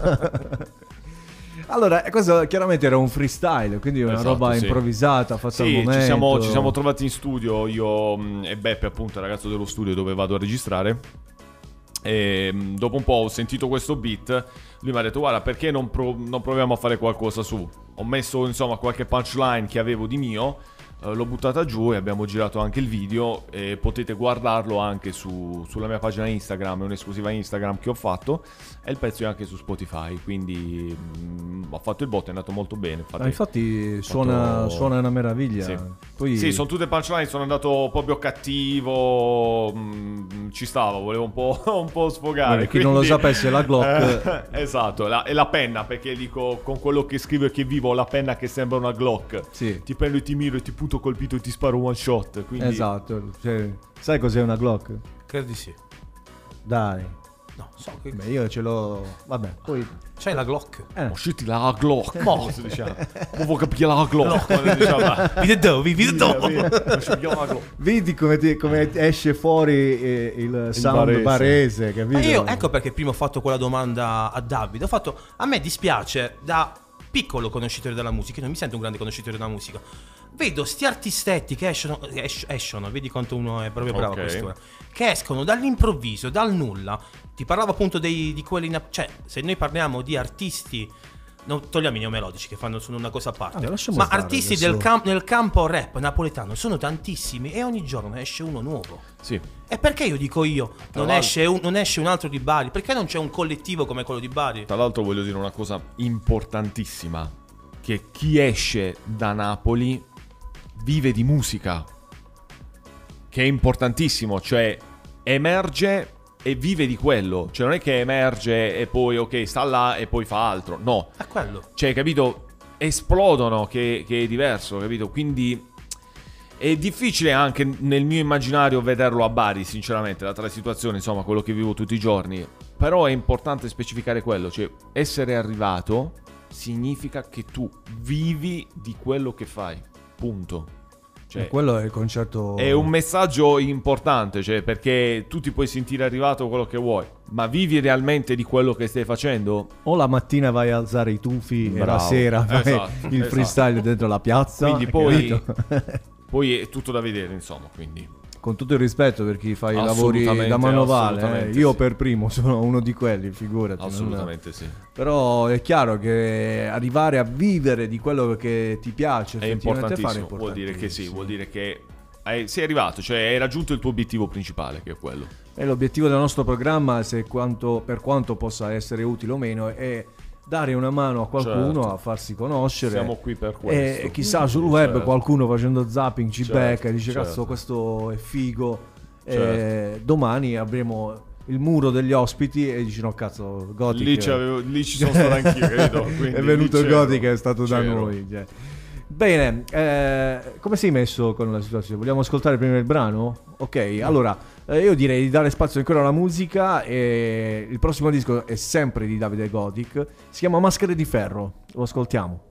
Allora, questo chiaramente era un freestyle, quindi una Esatto, roba sì. improvvisata, fatta al Sì, momento. ci siamo, ci siamo trovati in studio, io mh, e Beppe, appunto, il ragazzo dello studio dove vado a registrare. E mh, dopo un po' ho sentito questo beat, lui mi ha detto guarda perché non, pro- non proviamo a fare qualcosa su. Ho messo insomma qualche punchline che avevo di mio, eh, l'ho buttata giù e abbiamo girato anche il video e potete guardarlo anche su, sulla mia pagina Instagram, è un'esclusiva Instagram che ho fatto e il pezzo è anche su Spotify, quindi mh, ho fatto il botto, è andato molto bene. Infatti, Ah, infatti suona, fatto- suona una meraviglia. Sì. Poi... Sì, sono tutte punchline, sono andato proprio cattivo, mh, ci stava, volevo un po', un po' sfogare. Bene, chi non lo sapesse, la Glock- Eh, esatto, la, e la penna, perché dico, con quello che scrivo e che vivo, ho la penna che sembra una Glock. Sì. Ti prendo e ti miro e ti punto colpito e ti sparo one shot. Quindi... Esatto, cioè, sai cos'è una Glock? Credo di sì. Dai. No, so che... Beh, io ce l'ho... Vabbè, poi... C'hai la Glock? Eh. Usciti la Glock. Mo. Si diceva. Mo vuoi capire la Glock? quando diceva, Vedi dove, vedi Vedi come, ti- come esce fuori eh, il sound barese. barese, capito? Ma io, ecco perché prima ho fatto quella domanda a Davide. Ho fatto, a me dispiace, da piccolo conoscitore della musica, io non mi sento un grande conoscitore della musica, vedo sti artistetti che escono, es- escono, vedi quanto uno è proprio bravo Ok. a quest'ora, che escono dall'improvviso, dal nulla. Ti parlavo appunto dei, di quelli, in, cioè se noi parliamo di artisti, non togliamo i neomelodici che fanno sono una cosa a parte, Ah, lasciamo ma stare artisti adesso. del cam- nel campo rap napoletano sono tantissimi e ogni giorno ne esce uno nuovo. Sì. E perché io dico io non l'altro- esce, un, non esce un altro di Bari? Perché non c'è un collettivo come quello di Bari? Tra l'altro voglio dire una cosa importantissima, che chi esce da Napoli vive di musica, che è importantissimo, cioè emerge e vive di quello, cioè non è che emerge e poi ok sta là e poi fa altro, no, È quello. cioè capito, esplodono che, che è diverso, capito, quindi è difficile anche nel mio immaginario vederlo a Bari, sinceramente, la tra situazioni, insomma, quello che vivo tutti i giorni, però è importante specificare quello, cioè essere arrivato significa che tu vivi di quello che fai, punto. Cioè, E quello è il concetto... è un messaggio importante, cioè, perché tu ti puoi sentire arrivato quello che vuoi, ma vivi realmente di quello che stai facendo? O la mattina vai a alzare i tufi e la Bravo. sera fai Esatto, il esatto. freestyle dentro la piazza. Quindi poi, capito? poi è tutto da vedere, insomma, quindi... Con tutto il rispetto per chi fa i lavori da manovale, eh. assolutamente Io sì. per primo sono uno di quelli, figurati. non- Assolutamente sì. Però è chiaro che arrivare a vivere di quello che ti piace È effettivamente importantissimo, fare è vuol dire che sì, importantissimo. vuol dire che hai- sei arrivato, cioè hai raggiunto il tuo obiettivo principale, che è quello. E l'obiettivo del nostro programma, se quanto, per quanto possa essere utile o meno, è dare una mano a qualcuno Certo. a farsi conoscere. Siamo qui per questo. E chissà sul web Certo. qualcuno facendo zapping ci Certo, becca e dice certo. cazzo questo è figo. Certo. E domani avremo il muro degli ospiti e dici no cazzo Gothic Lì, c'avevo- lì ci sono stato anch'io, capito? Quindi è venuto lì c'ero, Gothic, è stato da c'ero. noi, cioè. Bene, eh, come sei messo con la situazione? Vogliamo ascoltare prima il brano? Ok, allora eh, io direi di dare spazio ancora alla musica. E il prossimo disco è sempre di Davide Gothic, si chiama Maschere di Ferro, lo ascoltiamo.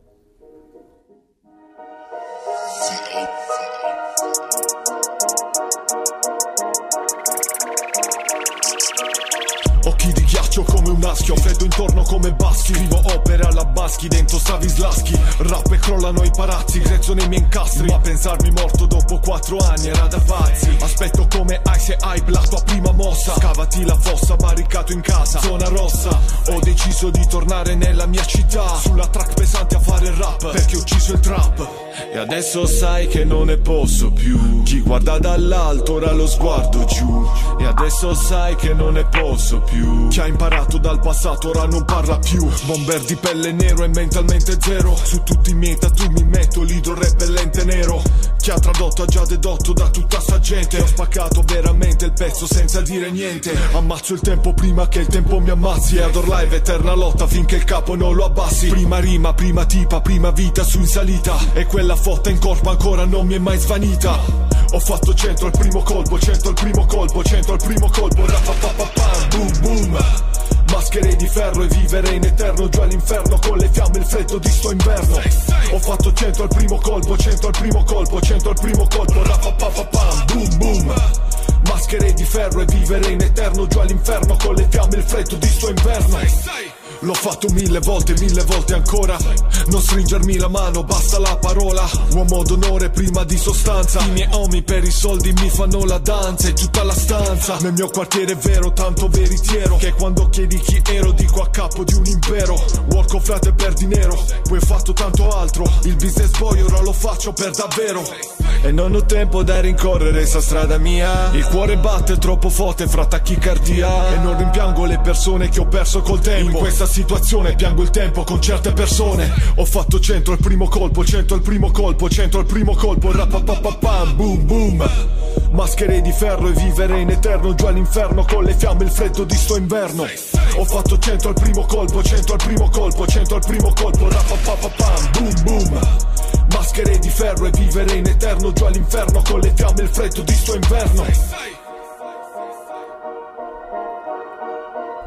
Occhi di ghiaccio come un aschio, freddo intorno come baschi. Scrivo opere alla Baschi, dentro Stavislaschi. Rap e crollano i palazzi, grezzo nei miei incastri. Ma pensarmi morto dopo quattro anni era da pazzi. Aspetto come Ice e Hype la tua prima mossa. Scavati la fossa, barricato in casa, zona rossa. Ho deciso di tornare nella mia città, sulla track pesante a fare rap, perché ho ucciso il trap. E adesso sai che non ne posso più. Chi guarda dall'alto ora lo sguardo giù. E adesso sai che non ne posso più. Chi ha imparato dal passato ora non parla più. Bomber di pelle nero e mentalmente zero. Su tutti i miei tatu mi metto l'idro repellente nero. Chi ha tradotto ha già dedotto da tutta sta gente. Ho spaccato veramente il pezzo senza dire niente. Ammazzo il tempo prima che il tempo mi ammazzi. E ador live eterna lotta finché il capo non lo abbassi. Prima rima, prima tipa, prima vita su in salita. E quella fotta in corpo ancora non mi è mai svanita. Ho fatto cento al primo colpo, cento al primo colpo, cento al primo colpo. Rapapapapam, boom boom. Maschere di ferro e vivere in eterno giù all'inferno con le fiamme e il freddo di sto inverno. Ho fatto cento al primo colpo, cento al primo colpo, cento al primo colpo. Rapapapapam, boom boom. Maschere di ferro e vivere in eterno giù all'inferno con le fiamme e il freddo di sto inverno. L'ho fatto mille volte, mille volte ancora. Non stringermi la mano, basta la parola. Uomo d'onore prima di sostanza. I miei homie per i soldi mi fanno la danza e tutta la stanza. Nel mio quartiere è vero, tanto veritiero, che quando chiedi chi ero dico a capo di un impero. Work of frate per dinero, poi ho fatto tanto altro. Il business boy ora lo faccio per davvero. E non ho tempo da rincorrere sta strada mia. Il cuore batte troppo forte fra tachicardia. E non rimpiango le persone che ho perso col tempo. In questa situazione piango il tempo con certe persone. Ho fatto cento al primo colpo, cento al primo colpo, cento al primo colpo. Rapapapapam, boom boom. Maschere di ferro e vivere in eterno giù all'inferno con le fiamme e il freddo di sto inverno. Ho fatto cento al primo colpo, cento al primo colpo, cento al primo colpo. Rapapapapam, boom boom. Maschere di ferro e vivere in eterno giù all'inferno con le fiamme e il freddo di sto inverno.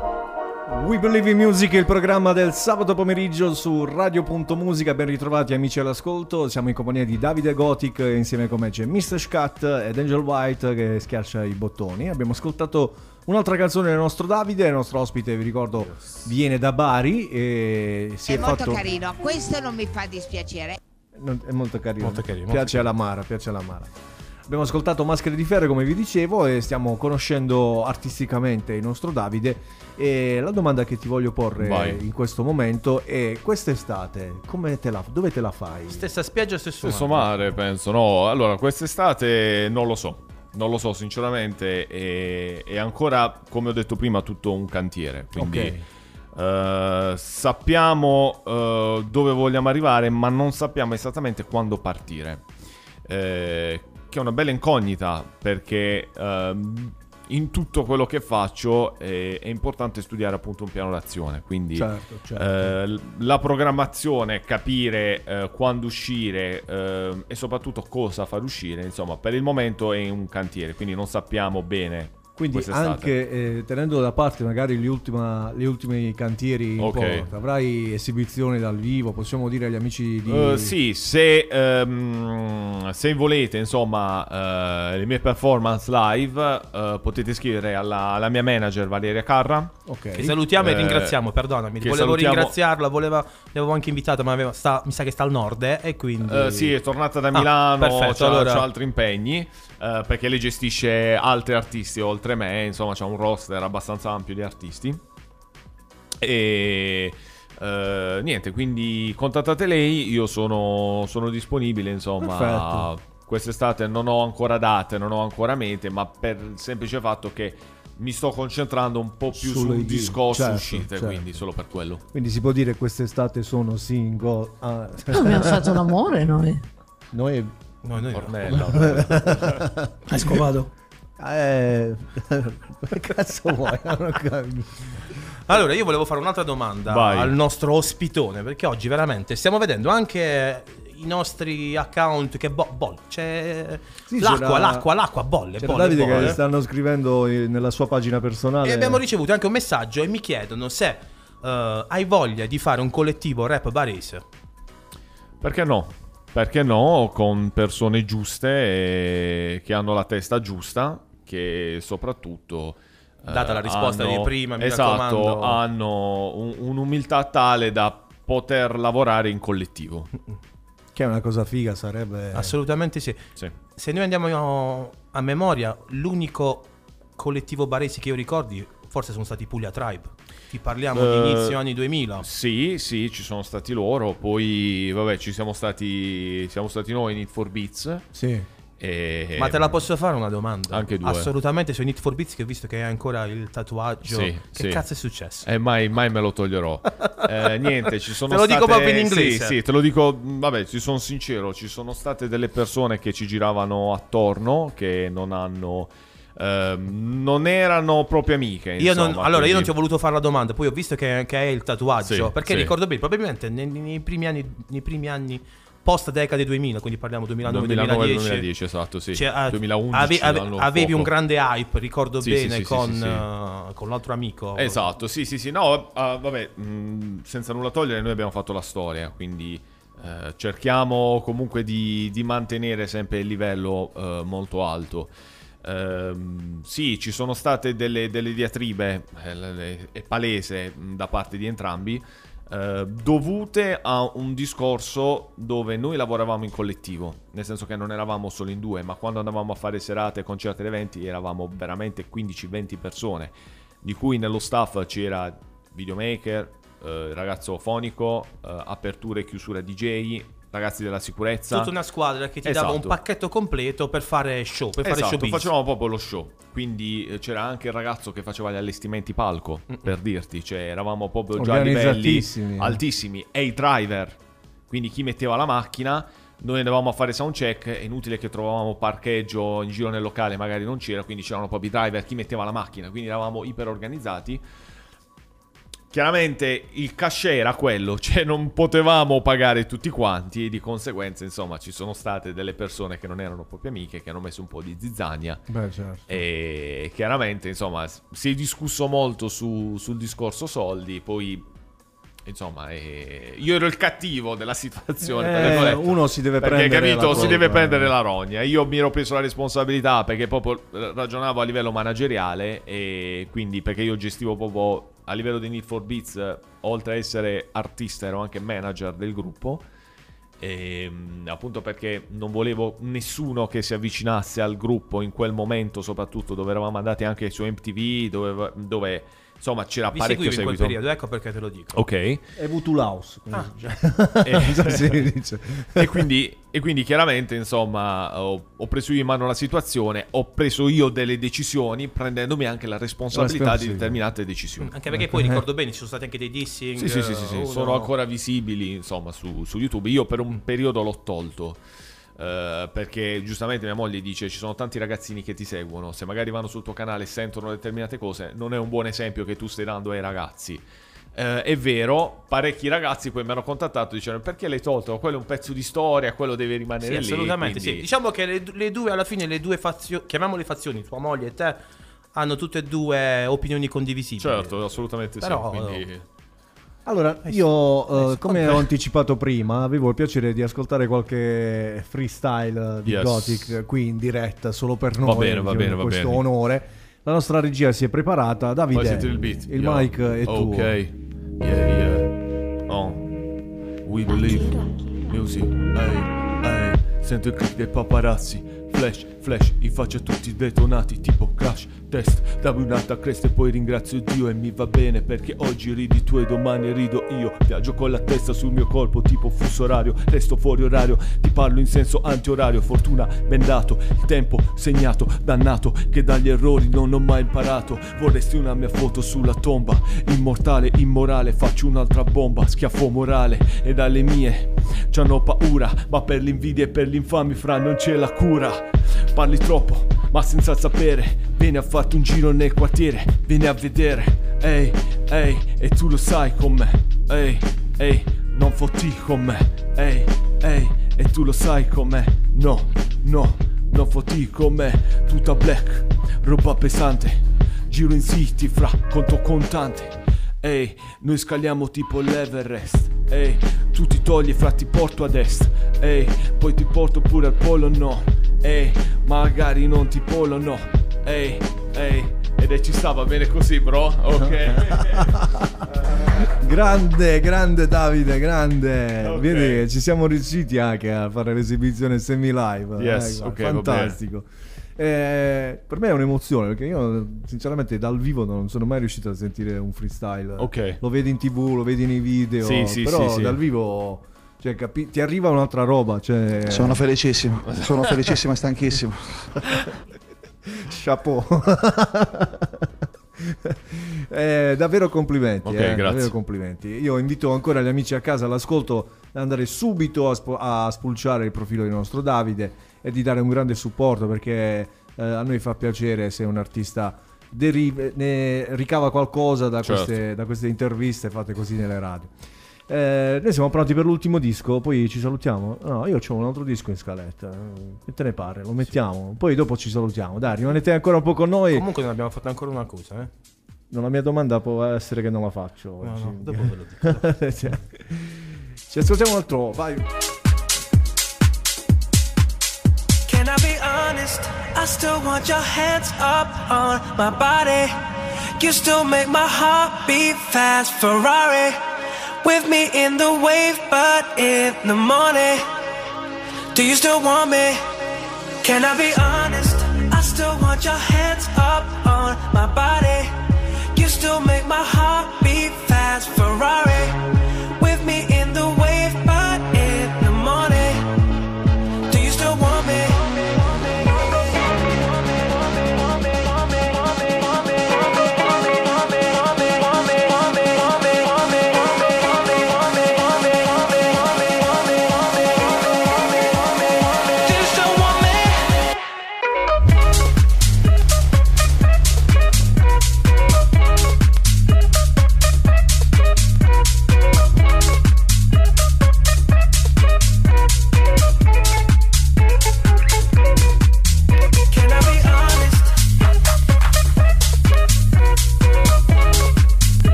We Believe in Music, il programma del sabato pomeriggio su Radio.musica. Ben ritrovati amici all'ascolto. Siamo in compagnia di Davide Gothic, insieme con me c'è mister Scat ed Angel White che schiaccia i bottoni. Abbiamo ascoltato un'altra canzone del nostro Davide, il nostro ospite, vi ricordo, viene da Bari e si è, è molto fatto... carino, questo non mi fa dispiacere. Non- È molto carino, Molto carino, piace molto alla Mara, piace alla Mara. Abbiamo ascoltato Maschere di Ferro, come vi dicevo, e stiamo conoscendo artisticamente il nostro Davide. E la domanda che ti voglio porre Vai. in questo momento è: quest'estate come te la, dove te la fai? Stessa spiaggia, stesso, Stesso mare. mare, penso. No, allora, quest'estate non lo so. Non lo so, sinceramente. È, è ancora, come ho detto prima, tutto un cantiere. Quindi Ok. eh, sappiamo eh, dove vogliamo arrivare, ma non sappiamo esattamente quando partire. Eh, che è una bella incognita, perché ehm, in tutto quello che faccio è, è importante studiare appunto un piano d'azione, quindi Certo, certo. eh, l- la programmazione, capire eh, quando uscire eh, e soprattutto cosa far uscire, insomma, per il momento è un cantiere, quindi non sappiamo bene. Quindi quest'estate. anche eh, tenendo da parte magari gli, ultima, gli ultimi cantieri in Ok. porta, avrai esibizioni dal vivo, possiamo dire agli amici di... Uh, sì, se, ehm, se volete, insomma, eh, le mie performance live, eh, potete scrivere alla, alla mia manager Valeria Carra. Ok. Che salutiamo e Eh, ringraziamo, perdonami. che Volevo salutiamo- ringraziarla, voleva, l'avevo anche invitata, ma aveva, sta, mi sa che sta al nord, eh, e quindi... Eh, sì, è tornata da Ah, Milano, perfetto, c'ha, allora- c'ha altri impegni, eh, perché lei gestisce altri artisti oltre me, insomma c'ha un roster abbastanza ampio di artisti. E eh, niente, quindi contattate lei, io sono, sono disponibile, insomma. Perfetto. Quest'estate non ho ancora date, non ho ancora mete, ma per il semplice fatto che mi sto concentrando un po' più Sulle sul idee, discorso certo, uscite, certo. quindi solo per quello. Quindi si può dire che quest'estate sono single. Ah. No, abbiamo fatto l'amore noi. Noi... No, noi no. Ornella. Hai scovato? Eh... che cazzo vuoi? Non ho capito. Allora, io volevo fare un'altra domanda Vai. al nostro ospitone, perché oggi veramente stiamo vedendo anche i nostri account che bo- bolle. C'è Sì, l'acqua, c'era- l'acqua, l'acqua bolle, C'era bolle, Davide bolle. che stanno scrivendo eh, nella sua pagina personale. E abbiamo ricevuto anche un messaggio e mi chiedono se eh, hai voglia di fare un collettivo rap barese. Perché no? Perché no? Con persone giuste e che hanno la testa giusta, che soprattutto eh, Data la risposta hanno- di prima, mi esatto, raccomando. hanno un- un'umiltà tale da poter lavorare in collettivo. Che è una cosa figa, sarebbe... Assolutamente sì. Sì. Se noi andiamo a memoria, l'unico collettivo barese che io ricordi forse sono stati i Puglia Tribe. Ti parliamo di Eh, inizio anni duemila. Sì, sì, ci sono stati loro. Poi, vabbè, ci siamo stati. Siamo stati noi in Need for Beats. Sì. E... Ma te la posso fare una domanda? Anche due. Assolutamente, su Need for Beats, che ho visto che hai ancora il tatuaggio. Sì, che sì. cazzo è successo? Eh, mai, mai me lo toglierò. Eh, niente, ci sono Te lo state... dico proprio in inglese. Sì, sì, te lo dico. Vabbè, ci sono sincero. Ci sono state delle persone che ci giravano attorno che non hanno. ehm, non erano proprio amiche. Io non, insomma, allora, io non quindi- ti ho voluto fare la domanda, poi ho visto che, che hai il tatuaggio. Sì, perché sì. ricordo bene, probabilmente nei, nei primi anni, nei primi anni post decade duemila, quindi parliamo duemilanove duemiladieci. duemiladieci, esatto, sì. Cioè, eh, duemilaundici. ave- ave- l'anno avevi poco. un grande hype, ricordo Sì, sì, bene, sì, con, sì, sì. eh, con l'altro amico. Esatto, sì, sì, sì. No, ah, vabbè, mh, senza nulla togliere, noi abbiamo fatto la storia, quindi eh, cerchiamo comunque di, di mantenere sempre il livello eh, molto alto. Ehm, sì, ci sono state delle, delle diatribe, eh, le- le- è palese mh, da parte di entrambi, eh, dovute a un discorso dove noi lavoravamo in collettivo, nel senso che non eravamo solo in due, ma quando andavamo a fare serate, concerti ed eventi eravamo veramente quindici venti persone, di cui nello staff c'era videomaker, eh, ragazzo fonico, eh, apertura e chiusura D J, ragazzi della sicurezza. Tutta una squadra che ti Esatto. dava un pacchetto completo per fare show, per fare Esatto, showbiz. facevamo proprio lo show. Quindi eh, c'era anche il ragazzo che faceva gli allestimenti palco, per dirti, cioè eravamo proprio già a livelli Organizzatissimi. altissimi. E i driver, quindi chi metteva la macchina, noi andavamo a fare soundcheck, è inutile che trovavamo parcheggio in giro nel locale, magari non c'era, quindi c'erano proprio i driver, chi metteva la macchina, quindi eravamo iper organizzati. chiaramente il cachet era quello, cioè non potevamo pagare tutti quanti e di conseguenza insomma ci sono state delle persone che non erano proprio amiche che hanno messo un po' di zizzania. Beh, certo. E chiaramente insomma si è discusso molto su, sul discorso soldi, poi insomma eh, io ero il cattivo della situazione, eh, uno si deve perché prendere capito la si colpa. deve prendere la rogna. Io mi ero preso la responsabilità perché proprio ragionavo a livello manageriale e quindi perché io gestivo proprio a livello di Need for Beats, oltre a essere artista ero anche manager del gruppo. E, appunto perché non volevo nessuno che si avvicinasse al gruppo in quel momento, soprattutto dove eravamo andati anche su M T V, dove, dove insomma c'era Vi parecchio seguivo in seguito. quel periodo, ecco perché te lo dico. Ok. È Vutulaus. Ah. e, si dice. e, quindi, e quindi chiaramente insomma ho, ho preso io in mano la situazione, ho preso io delle decisioni prendendomi anche la responsabilità La di determinate decisioni. Anche perché poi ricordo bene ci sono stati anche dei dissing. Sì, sì, sì, sì, sì. uno- Sono ancora visibili insomma su, su YouTube. Io per un periodo l'ho tolto. Uh, perché giustamente mia moglie dice ci sono tanti ragazzini che ti seguono, se magari vanno sul tuo canale e sentono determinate cose non è un buon esempio che tu stai dando ai ragazzi. Uh, è vero, parecchi ragazzi poi mi hanno contattato dicendo perché l'hai tolto, quello è un pezzo di storia, quello deve rimanere Sì, lì. assolutamente quindi... sì. Diciamo che le, le due alla fine le due fazioni, chiamiamole fazioni, tua moglie e te, hanno tutte e due opinioni condivisibili. Certo, assolutamente Però, sì, quindi... Allora, io, eh, come ho anticipato prima, avevo il piacere di ascoltare qualche freestyle di Yes. Gothic qui in diretta, solo per noi. Va bene, va diciamo, bene, va questo bene. onore. La nostra regia si è preparata. Davide, Vuoi sentire il beat? il Yeah. mic è tuo. Ok, yeah, yeah. Oh. We believe music, ehi, ehi. Sento il click dei paparazzi. Flash, flash, in faccia a tutti detonati tipo crash test. Dammi un'altra cresta e poi ringrazio Dio e mi va bene perché oggi ridi tu e domani rido io. Viaggio con la testa sul mio corpo tipo fuso orario, resto fuori orario, ti parlo in senso antiorario. Fortuna bendato, il tempo segnato, dannato che dagli errori non ho mai imparato. Vorresti una mia foto sulla tomba, immortale, immorale, faccio un'altra bomba, schiaffo morale e dalle mie c'hanno paura, ma per l'invidia e per l'infami fra non c'è la cura. Parli troppo, ma senza sapere, vieni a farti un giro nel quartiere, vieni a vedere, ehi, ehi, e tu lo sai con me, ehi, ehi, non fotti con me, ehi, ehi, e tu lo sai con me, no, no, non fotti con me, tutta black, roba pesante, giro in city fra conto contante. Ehi, noi scaliamo tipo l'Everest. Ehi, tu ti togli e fra ti porto ad est. Ehi, poi ti porto pure al polo no. Ehi, magari non ti polo no. Ehi, ehi, ed è ci stava bene così bro, ok. Grande, grande Davide, grande. Ok. Vedi che ci siamo riusciti anche a fare l'esibizione semi live. Yes, ok, va fantastico. Eh, per me è un'emozione perché io sinceramente dal vivo non sono mai riuscito a sentire un freestyle. Ok. Lo vedi in tv, lo vedi nei video, Sì, sì, però sì, sì. dal vivo cioè, capi- ti arriva un'altra roba. Cioè... Sono felicissimo, sono felicissimo e stanchissimo. Chapeau. Eh, davvero complimenti, Ok, eh, grazie. davvero complimenti. Io invito ancora gli amici a casa all'ascolto ad andare subito a, spo- a spulciare il profilo del nostro Davide e di dare un grande supporto perché eh, a noi fa piacere se un artista derive, ne ricava qualcosa da, Certo. queste, da queste interviste fatte così nelle radio. Eh, noi siamo pronti per l'ultimo disco, poi ci salutiamo. No, io ho un altro disco in scaletta. Che te ne pare? Lo mettiamo, poi dopo ci salutiamo. Dai, rimanete ancora un po' con noi. Comunque non abbiamo fatto ancora una cosa, eh. No, la mia domanda può essere che non la faccio. No, oggi. no, dopo ve lo dico. Cioè, ci ascoltiamo un altro, vai. Can I be honest? I still want your hands up on my body. You still make my heart beat fast. Ferrari with me in the wave, but in the morning. Do you still want me? Can I be honest? I still want your hands up on my body. You still make my heart beat fast. Ferrari with me in the wave, but in the morning. Do you still want me?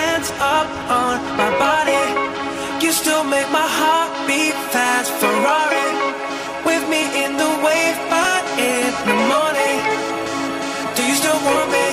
hands up on my body. You still make my heart beat fast. Ferrari with me in the wave, but in the morning. Do you still want me?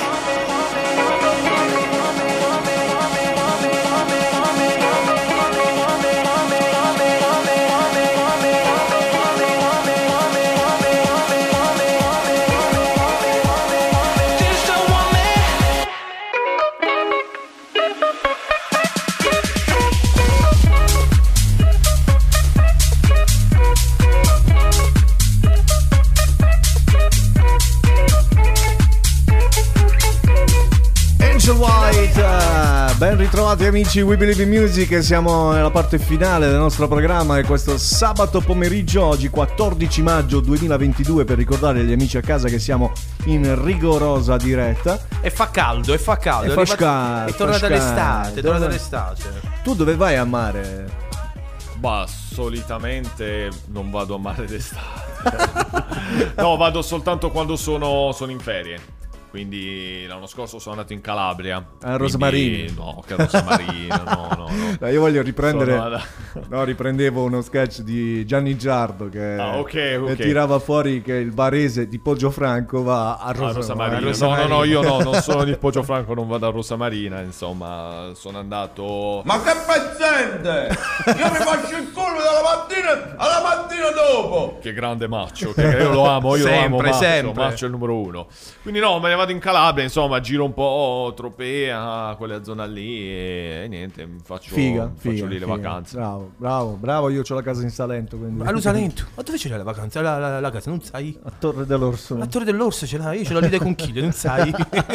White, uh, ben ritrovati amici We Believe in Music, siamo nella parte finale del nostro programma e questo sabato pomeriggio, oggi quattordici maggio duemilaventidue, per ricordare agli amici a casa che siamo in rigorosa diretta. E fa caldo, e fa caldo, e fa sca- è tornata fa l'estate, è tornata Dove- l'estate. Tu dove vai a mare? Bah, solitamente non vado a mare d'estate. No, vado soltanto quando sono, sono in ferie. Quindi l'anno scorso sono andato in Calabria. A Rosmarini? No, che Rosmarino, no, no, no. No, io voglio riprendere. Sono alla- No, riprendevo uno sketch di Gianni Giardo che Ah, ok, ok. tirava fuori che il barese di Poggio-Franco va a Ah, Rosa- Rosa Marina. a No, Rosa no, no, Marina. io no, non sono di Poggio-Franco, non vado a Rosa Marina, insomma, sono andato... Ma che pezzente! Io mi faccio il culo dalla mattina alla mattina dopo! Che grande Maccio, che io lo amo, io Sempre, lo amo Maccio, sempre. Maccio è il numero uno. Quindi no, me ne vado in Calabria, insomma, giro un po' Tropea, quella zona lì e, e niente, mi faccio, Figa, faccio figa, lì le figa. vacanze. Bravo, bravo, bravo, io ho la casa in Salento, quindi... A Lusalento? Ma dove ce l'hai la vacanza? La, la, la casa, non sai? A Torre dell'Orso. A Torre dell'Orso ce l'hai, io ce l'ho lì dai conchiglie, non sai?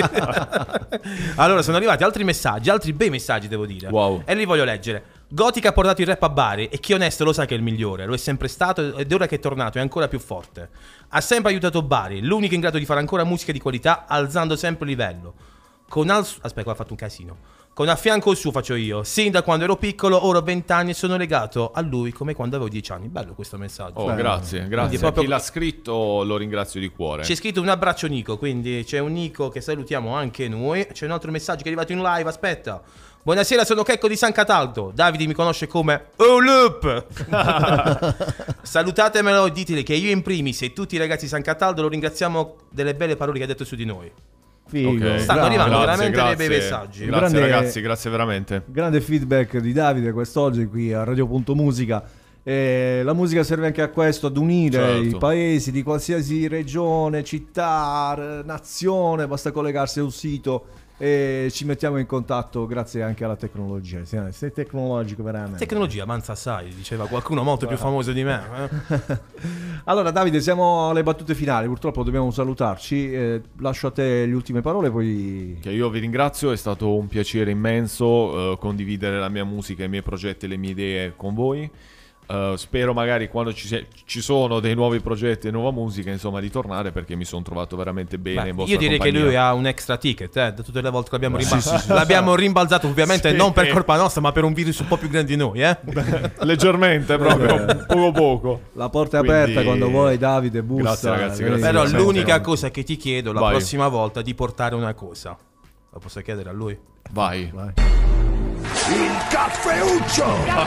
Allora, sono arrivati altri messaggi, altri bei messaggi devo dire. Wow. E li voglio leggere. Gotica ha portato il rap a Bari e chi è onesto lo sa che è il migliore, lo è sempre stato ed ora che è tornato è ancora più forte. Ha sempre aiutato Bari, l'unico in grado di fare ancora musica di qualità, alzando sempre il livello. Con al su- Aspetta, qua ha fatto un casino. Con a fianco il suo faccio io. Sin da quando ero piccolo, ora ho vent'anni e sono legato a lui come quando avevo dieci anni. Bello questo messaggio. Oh, Bello. grazie, Quindi grazie. proprio- Chi l'ha scritto lo ringrazio di cuore. C'è scritto un abbraccio Nico, quindi c'è un Nico che salutiamo anche noi. C'è un altro messaggio che è arrivato in live, aspetta. Buonasera, sono Checco di San Cataldo. Davide mi conosce come Oh Loop. Salutatemelo e ditele che io in primis e tutti i ragazzi di San Cataldo lo ringraziamo delle belle parole che ha detto su di noi. Figo, Ok. Stanno bravo. arrivando Grazie, veramente grazie. dei bei messaggi. Grazie Grande- ragazzi, grazie veramente. Grande feedback di Davide quest'oggi qui a Radio.musica. Eh, la musica serve anche a questo, ad unire Certo. i paesi di qualsiasi regione, città, r- nazione. Basta collegarsi a un sito e ci mettiamo in contatto grazie anche alla tecnologia. Sei sei tecnologico veramente. Tecnologia, manza sai, diceva qualcuno molto più famoso di me. eh. Allora Davide, siamo alle battute finali, purtroppo dobbiamo salutarci. Eh, lascio a te le ultime parole, poi... Che io vi ringrazio, è stato un piacere immenso eh, condividere la mia musica, i miei progetti e le mie idee con voi. Eh, spero magari quando ci, se- ci sono dei nuovi progetti e nuova musica, insomma, di tornare perché mi sono trovato veramente bene Beh, in vostra io direi compagnia. che lui ha un extra ticket, eh, da tutte le volte che l'abbiamo, Beh, rimbalzato. sì, sì, sì. L'abbiamo rimbalzato, ovviamente Sì. non per colpa nostra, ma per un virus un po' più grande di noi, eh. Leggermente, proprio, poco poco. La porta è Quindi- aperta quando vuoi, Davide, bussa. Grazie, ragazzi, Vedi? grazie. Però Sì, l'unica sì. cosa che ti chiedo la Vai. prossima volta è di portare una cosa. Lo posso chiedere a lui? Vai. Il caffeuccio!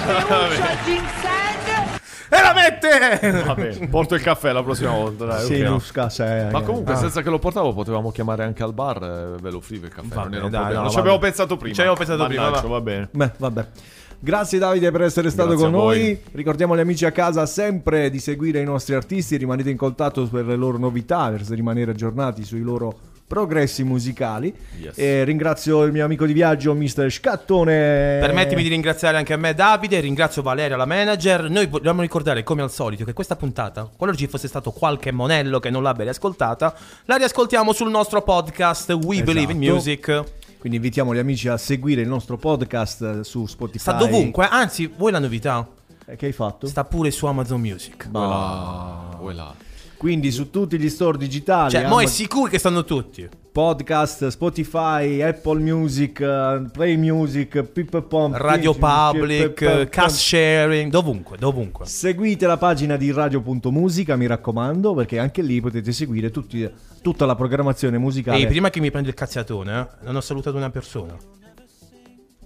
E la mette! Vabbè, porto il caffè la prossima volta. Dai, Sì, ok. Nusca, sei, Ma comunque, ah. senza che lo portavo, potevamo chiamare anche al bar e ve lo offrivo il caffè. Vabbè, non era un dai, problema. no, non ci vabbè. avevo pensato prima. Ci avevo pensato Mannaggia, prima, va. va bene. Beh, vabbè. Grazie Davide per essere stato Grazie con a voi. noi. Ricordiamo agli amici a casa sempre di seguire i nostri artisti, rimanete in contatto per le loro novità, per rimanere aggiornati sui loro progressi musicali. Yes. E ringrazio il mio amico di viaggio, mister Scattone. Permettimi di ringraziare anche a me Davide, ringrazio Valeria la manager. Noi vogliamo ricordare come al solito che questa puntata, qualora ci fosse stato qualche monello che non l'abbia riascoltata, la riascoltiamo sul nostro podcast We Esatto. Believe in Music. Quindi invitiamo gli amici a seguire il nostro podcast su Spotify. Sta dovunque, anzi, vuoi la novità? Eh, Che hai fatto? Sta pure su Amazon Music. Voilà, voilà. Quindi su tutti gli store digitali, Cioè, mo è Amazon- sicuro che stanno tutti. podcast, Spotify, Apple Music, uh, Play Music, Pip Pom, Radio Pip- Pip- Public, Pip- Cast Sharing, dovunque, dovunque. Seguite la pagina di Radio.musica, mi raccomando, perché anche lì potete seguire tutti, tutta la programmazione musicale. Ehi, prima che mi prendi il cazziatone, eh, non ho salutato una persona.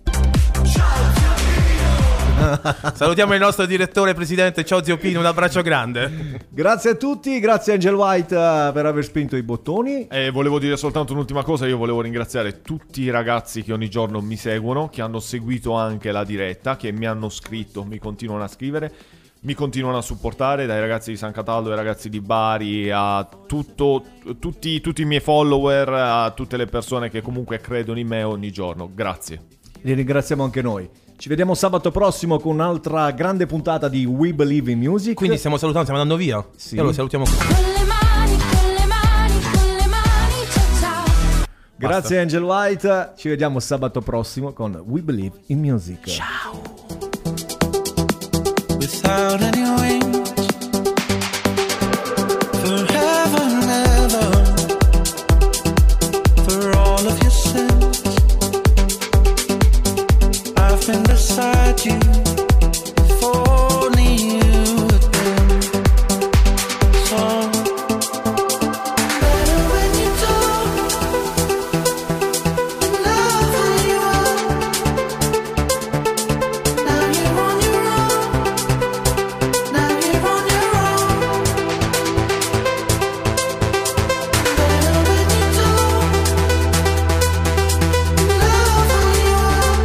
Salutiamo il nostro direttore presidente, ciao zio Pino, un abbraccio grande. Grazie a tutti, grazie a Angel White uh, per aver spinto i bottoni. E volevo dire soltanto un'ultima cosa, io volevo ringraziare tutti i ragazzi che ogni giorno mi seguono, che hanno seguito anche la diretta, che mi hanno scritto, mi continuano a scrivere, mi continuano a supportare, dai ragazzi di San Cataldo ai ragazzi di Bari, a tutto, tutti, tutti i miei follower, a tutte le persone che comunque credono in me ogni giorno. Grazie. Li ringraziamo anche noi. Ci vediamo sabato prossimo con un'altra grande puntata di We Believe in Music. Quindi stiamo salutando, stiamo andando via. Sì. E allora salutiamo. Grazie Angel White, ci vediamo sabato prossimo con We Believe in Music. Ciao. Without any wings, forever and ever, for all of your sins, I've been beside you, if only you had been so better when you talk, and love how you are, now you're on your own. Now you're on your own. Better when you talk, love how you are.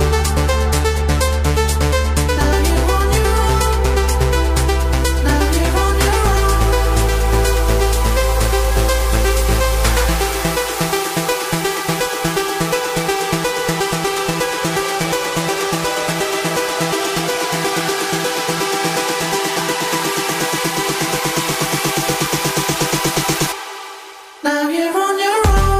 Now you're on your own. Now you're on your Now you're on your own.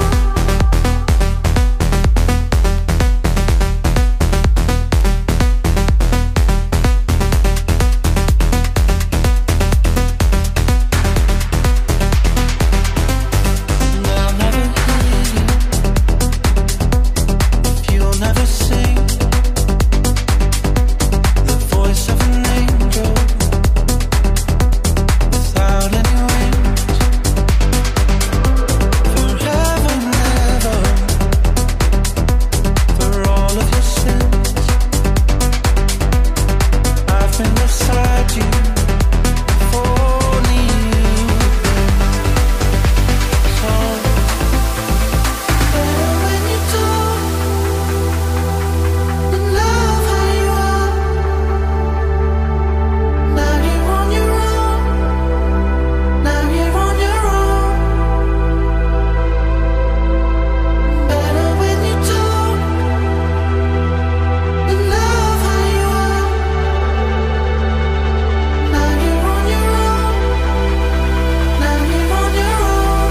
They'll never hear you. You'll never sing the voice of an angel without any wings. Forever and ever, for all of your sins, I've been beside you, if only you've been so better when you talk, and love how you are. Now you're on your own. Now you're on your own. Better when you talk, and love how you are. Now you're on your own. Now you're on your own.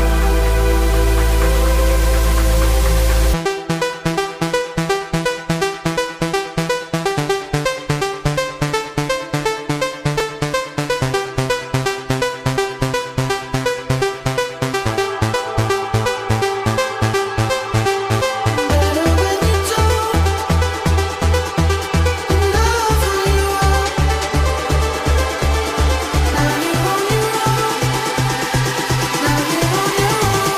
Better when you talk, and love how you are. Now you're on your own. Now you're on your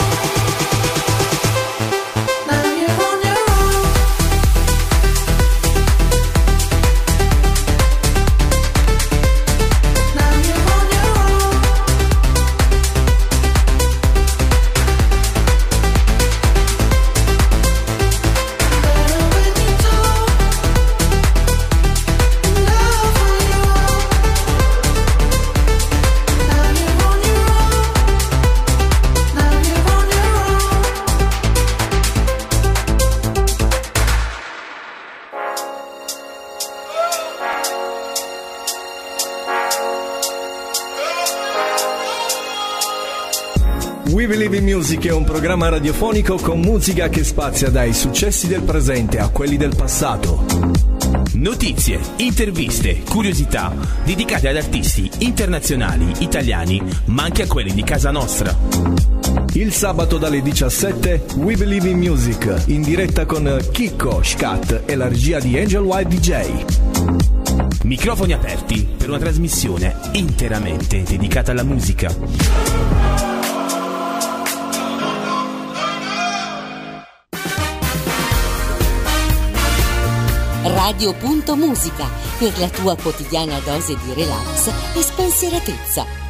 own. Now you're on your own. Now you're on your own. Better when you talk, and love how you are. Now you're on your own. Now you're on your We Believe in Music è un programma radiofonico con musica che spazia dai successi del presente a quelli del passato. Notizie, interviste, curiosità dedicate ad artisti internazionali, italiani, ma anche a quelli di casa nostra. Il sabato dalle diciassette We Believe in Music, in diretta con Chicco, Scat e la regia di Angel White D J. Microfoni aperti per una trasmissione interamente dedicata alla musica. radio punto musica per la tua quotidiana dose di relax e spensieratezza.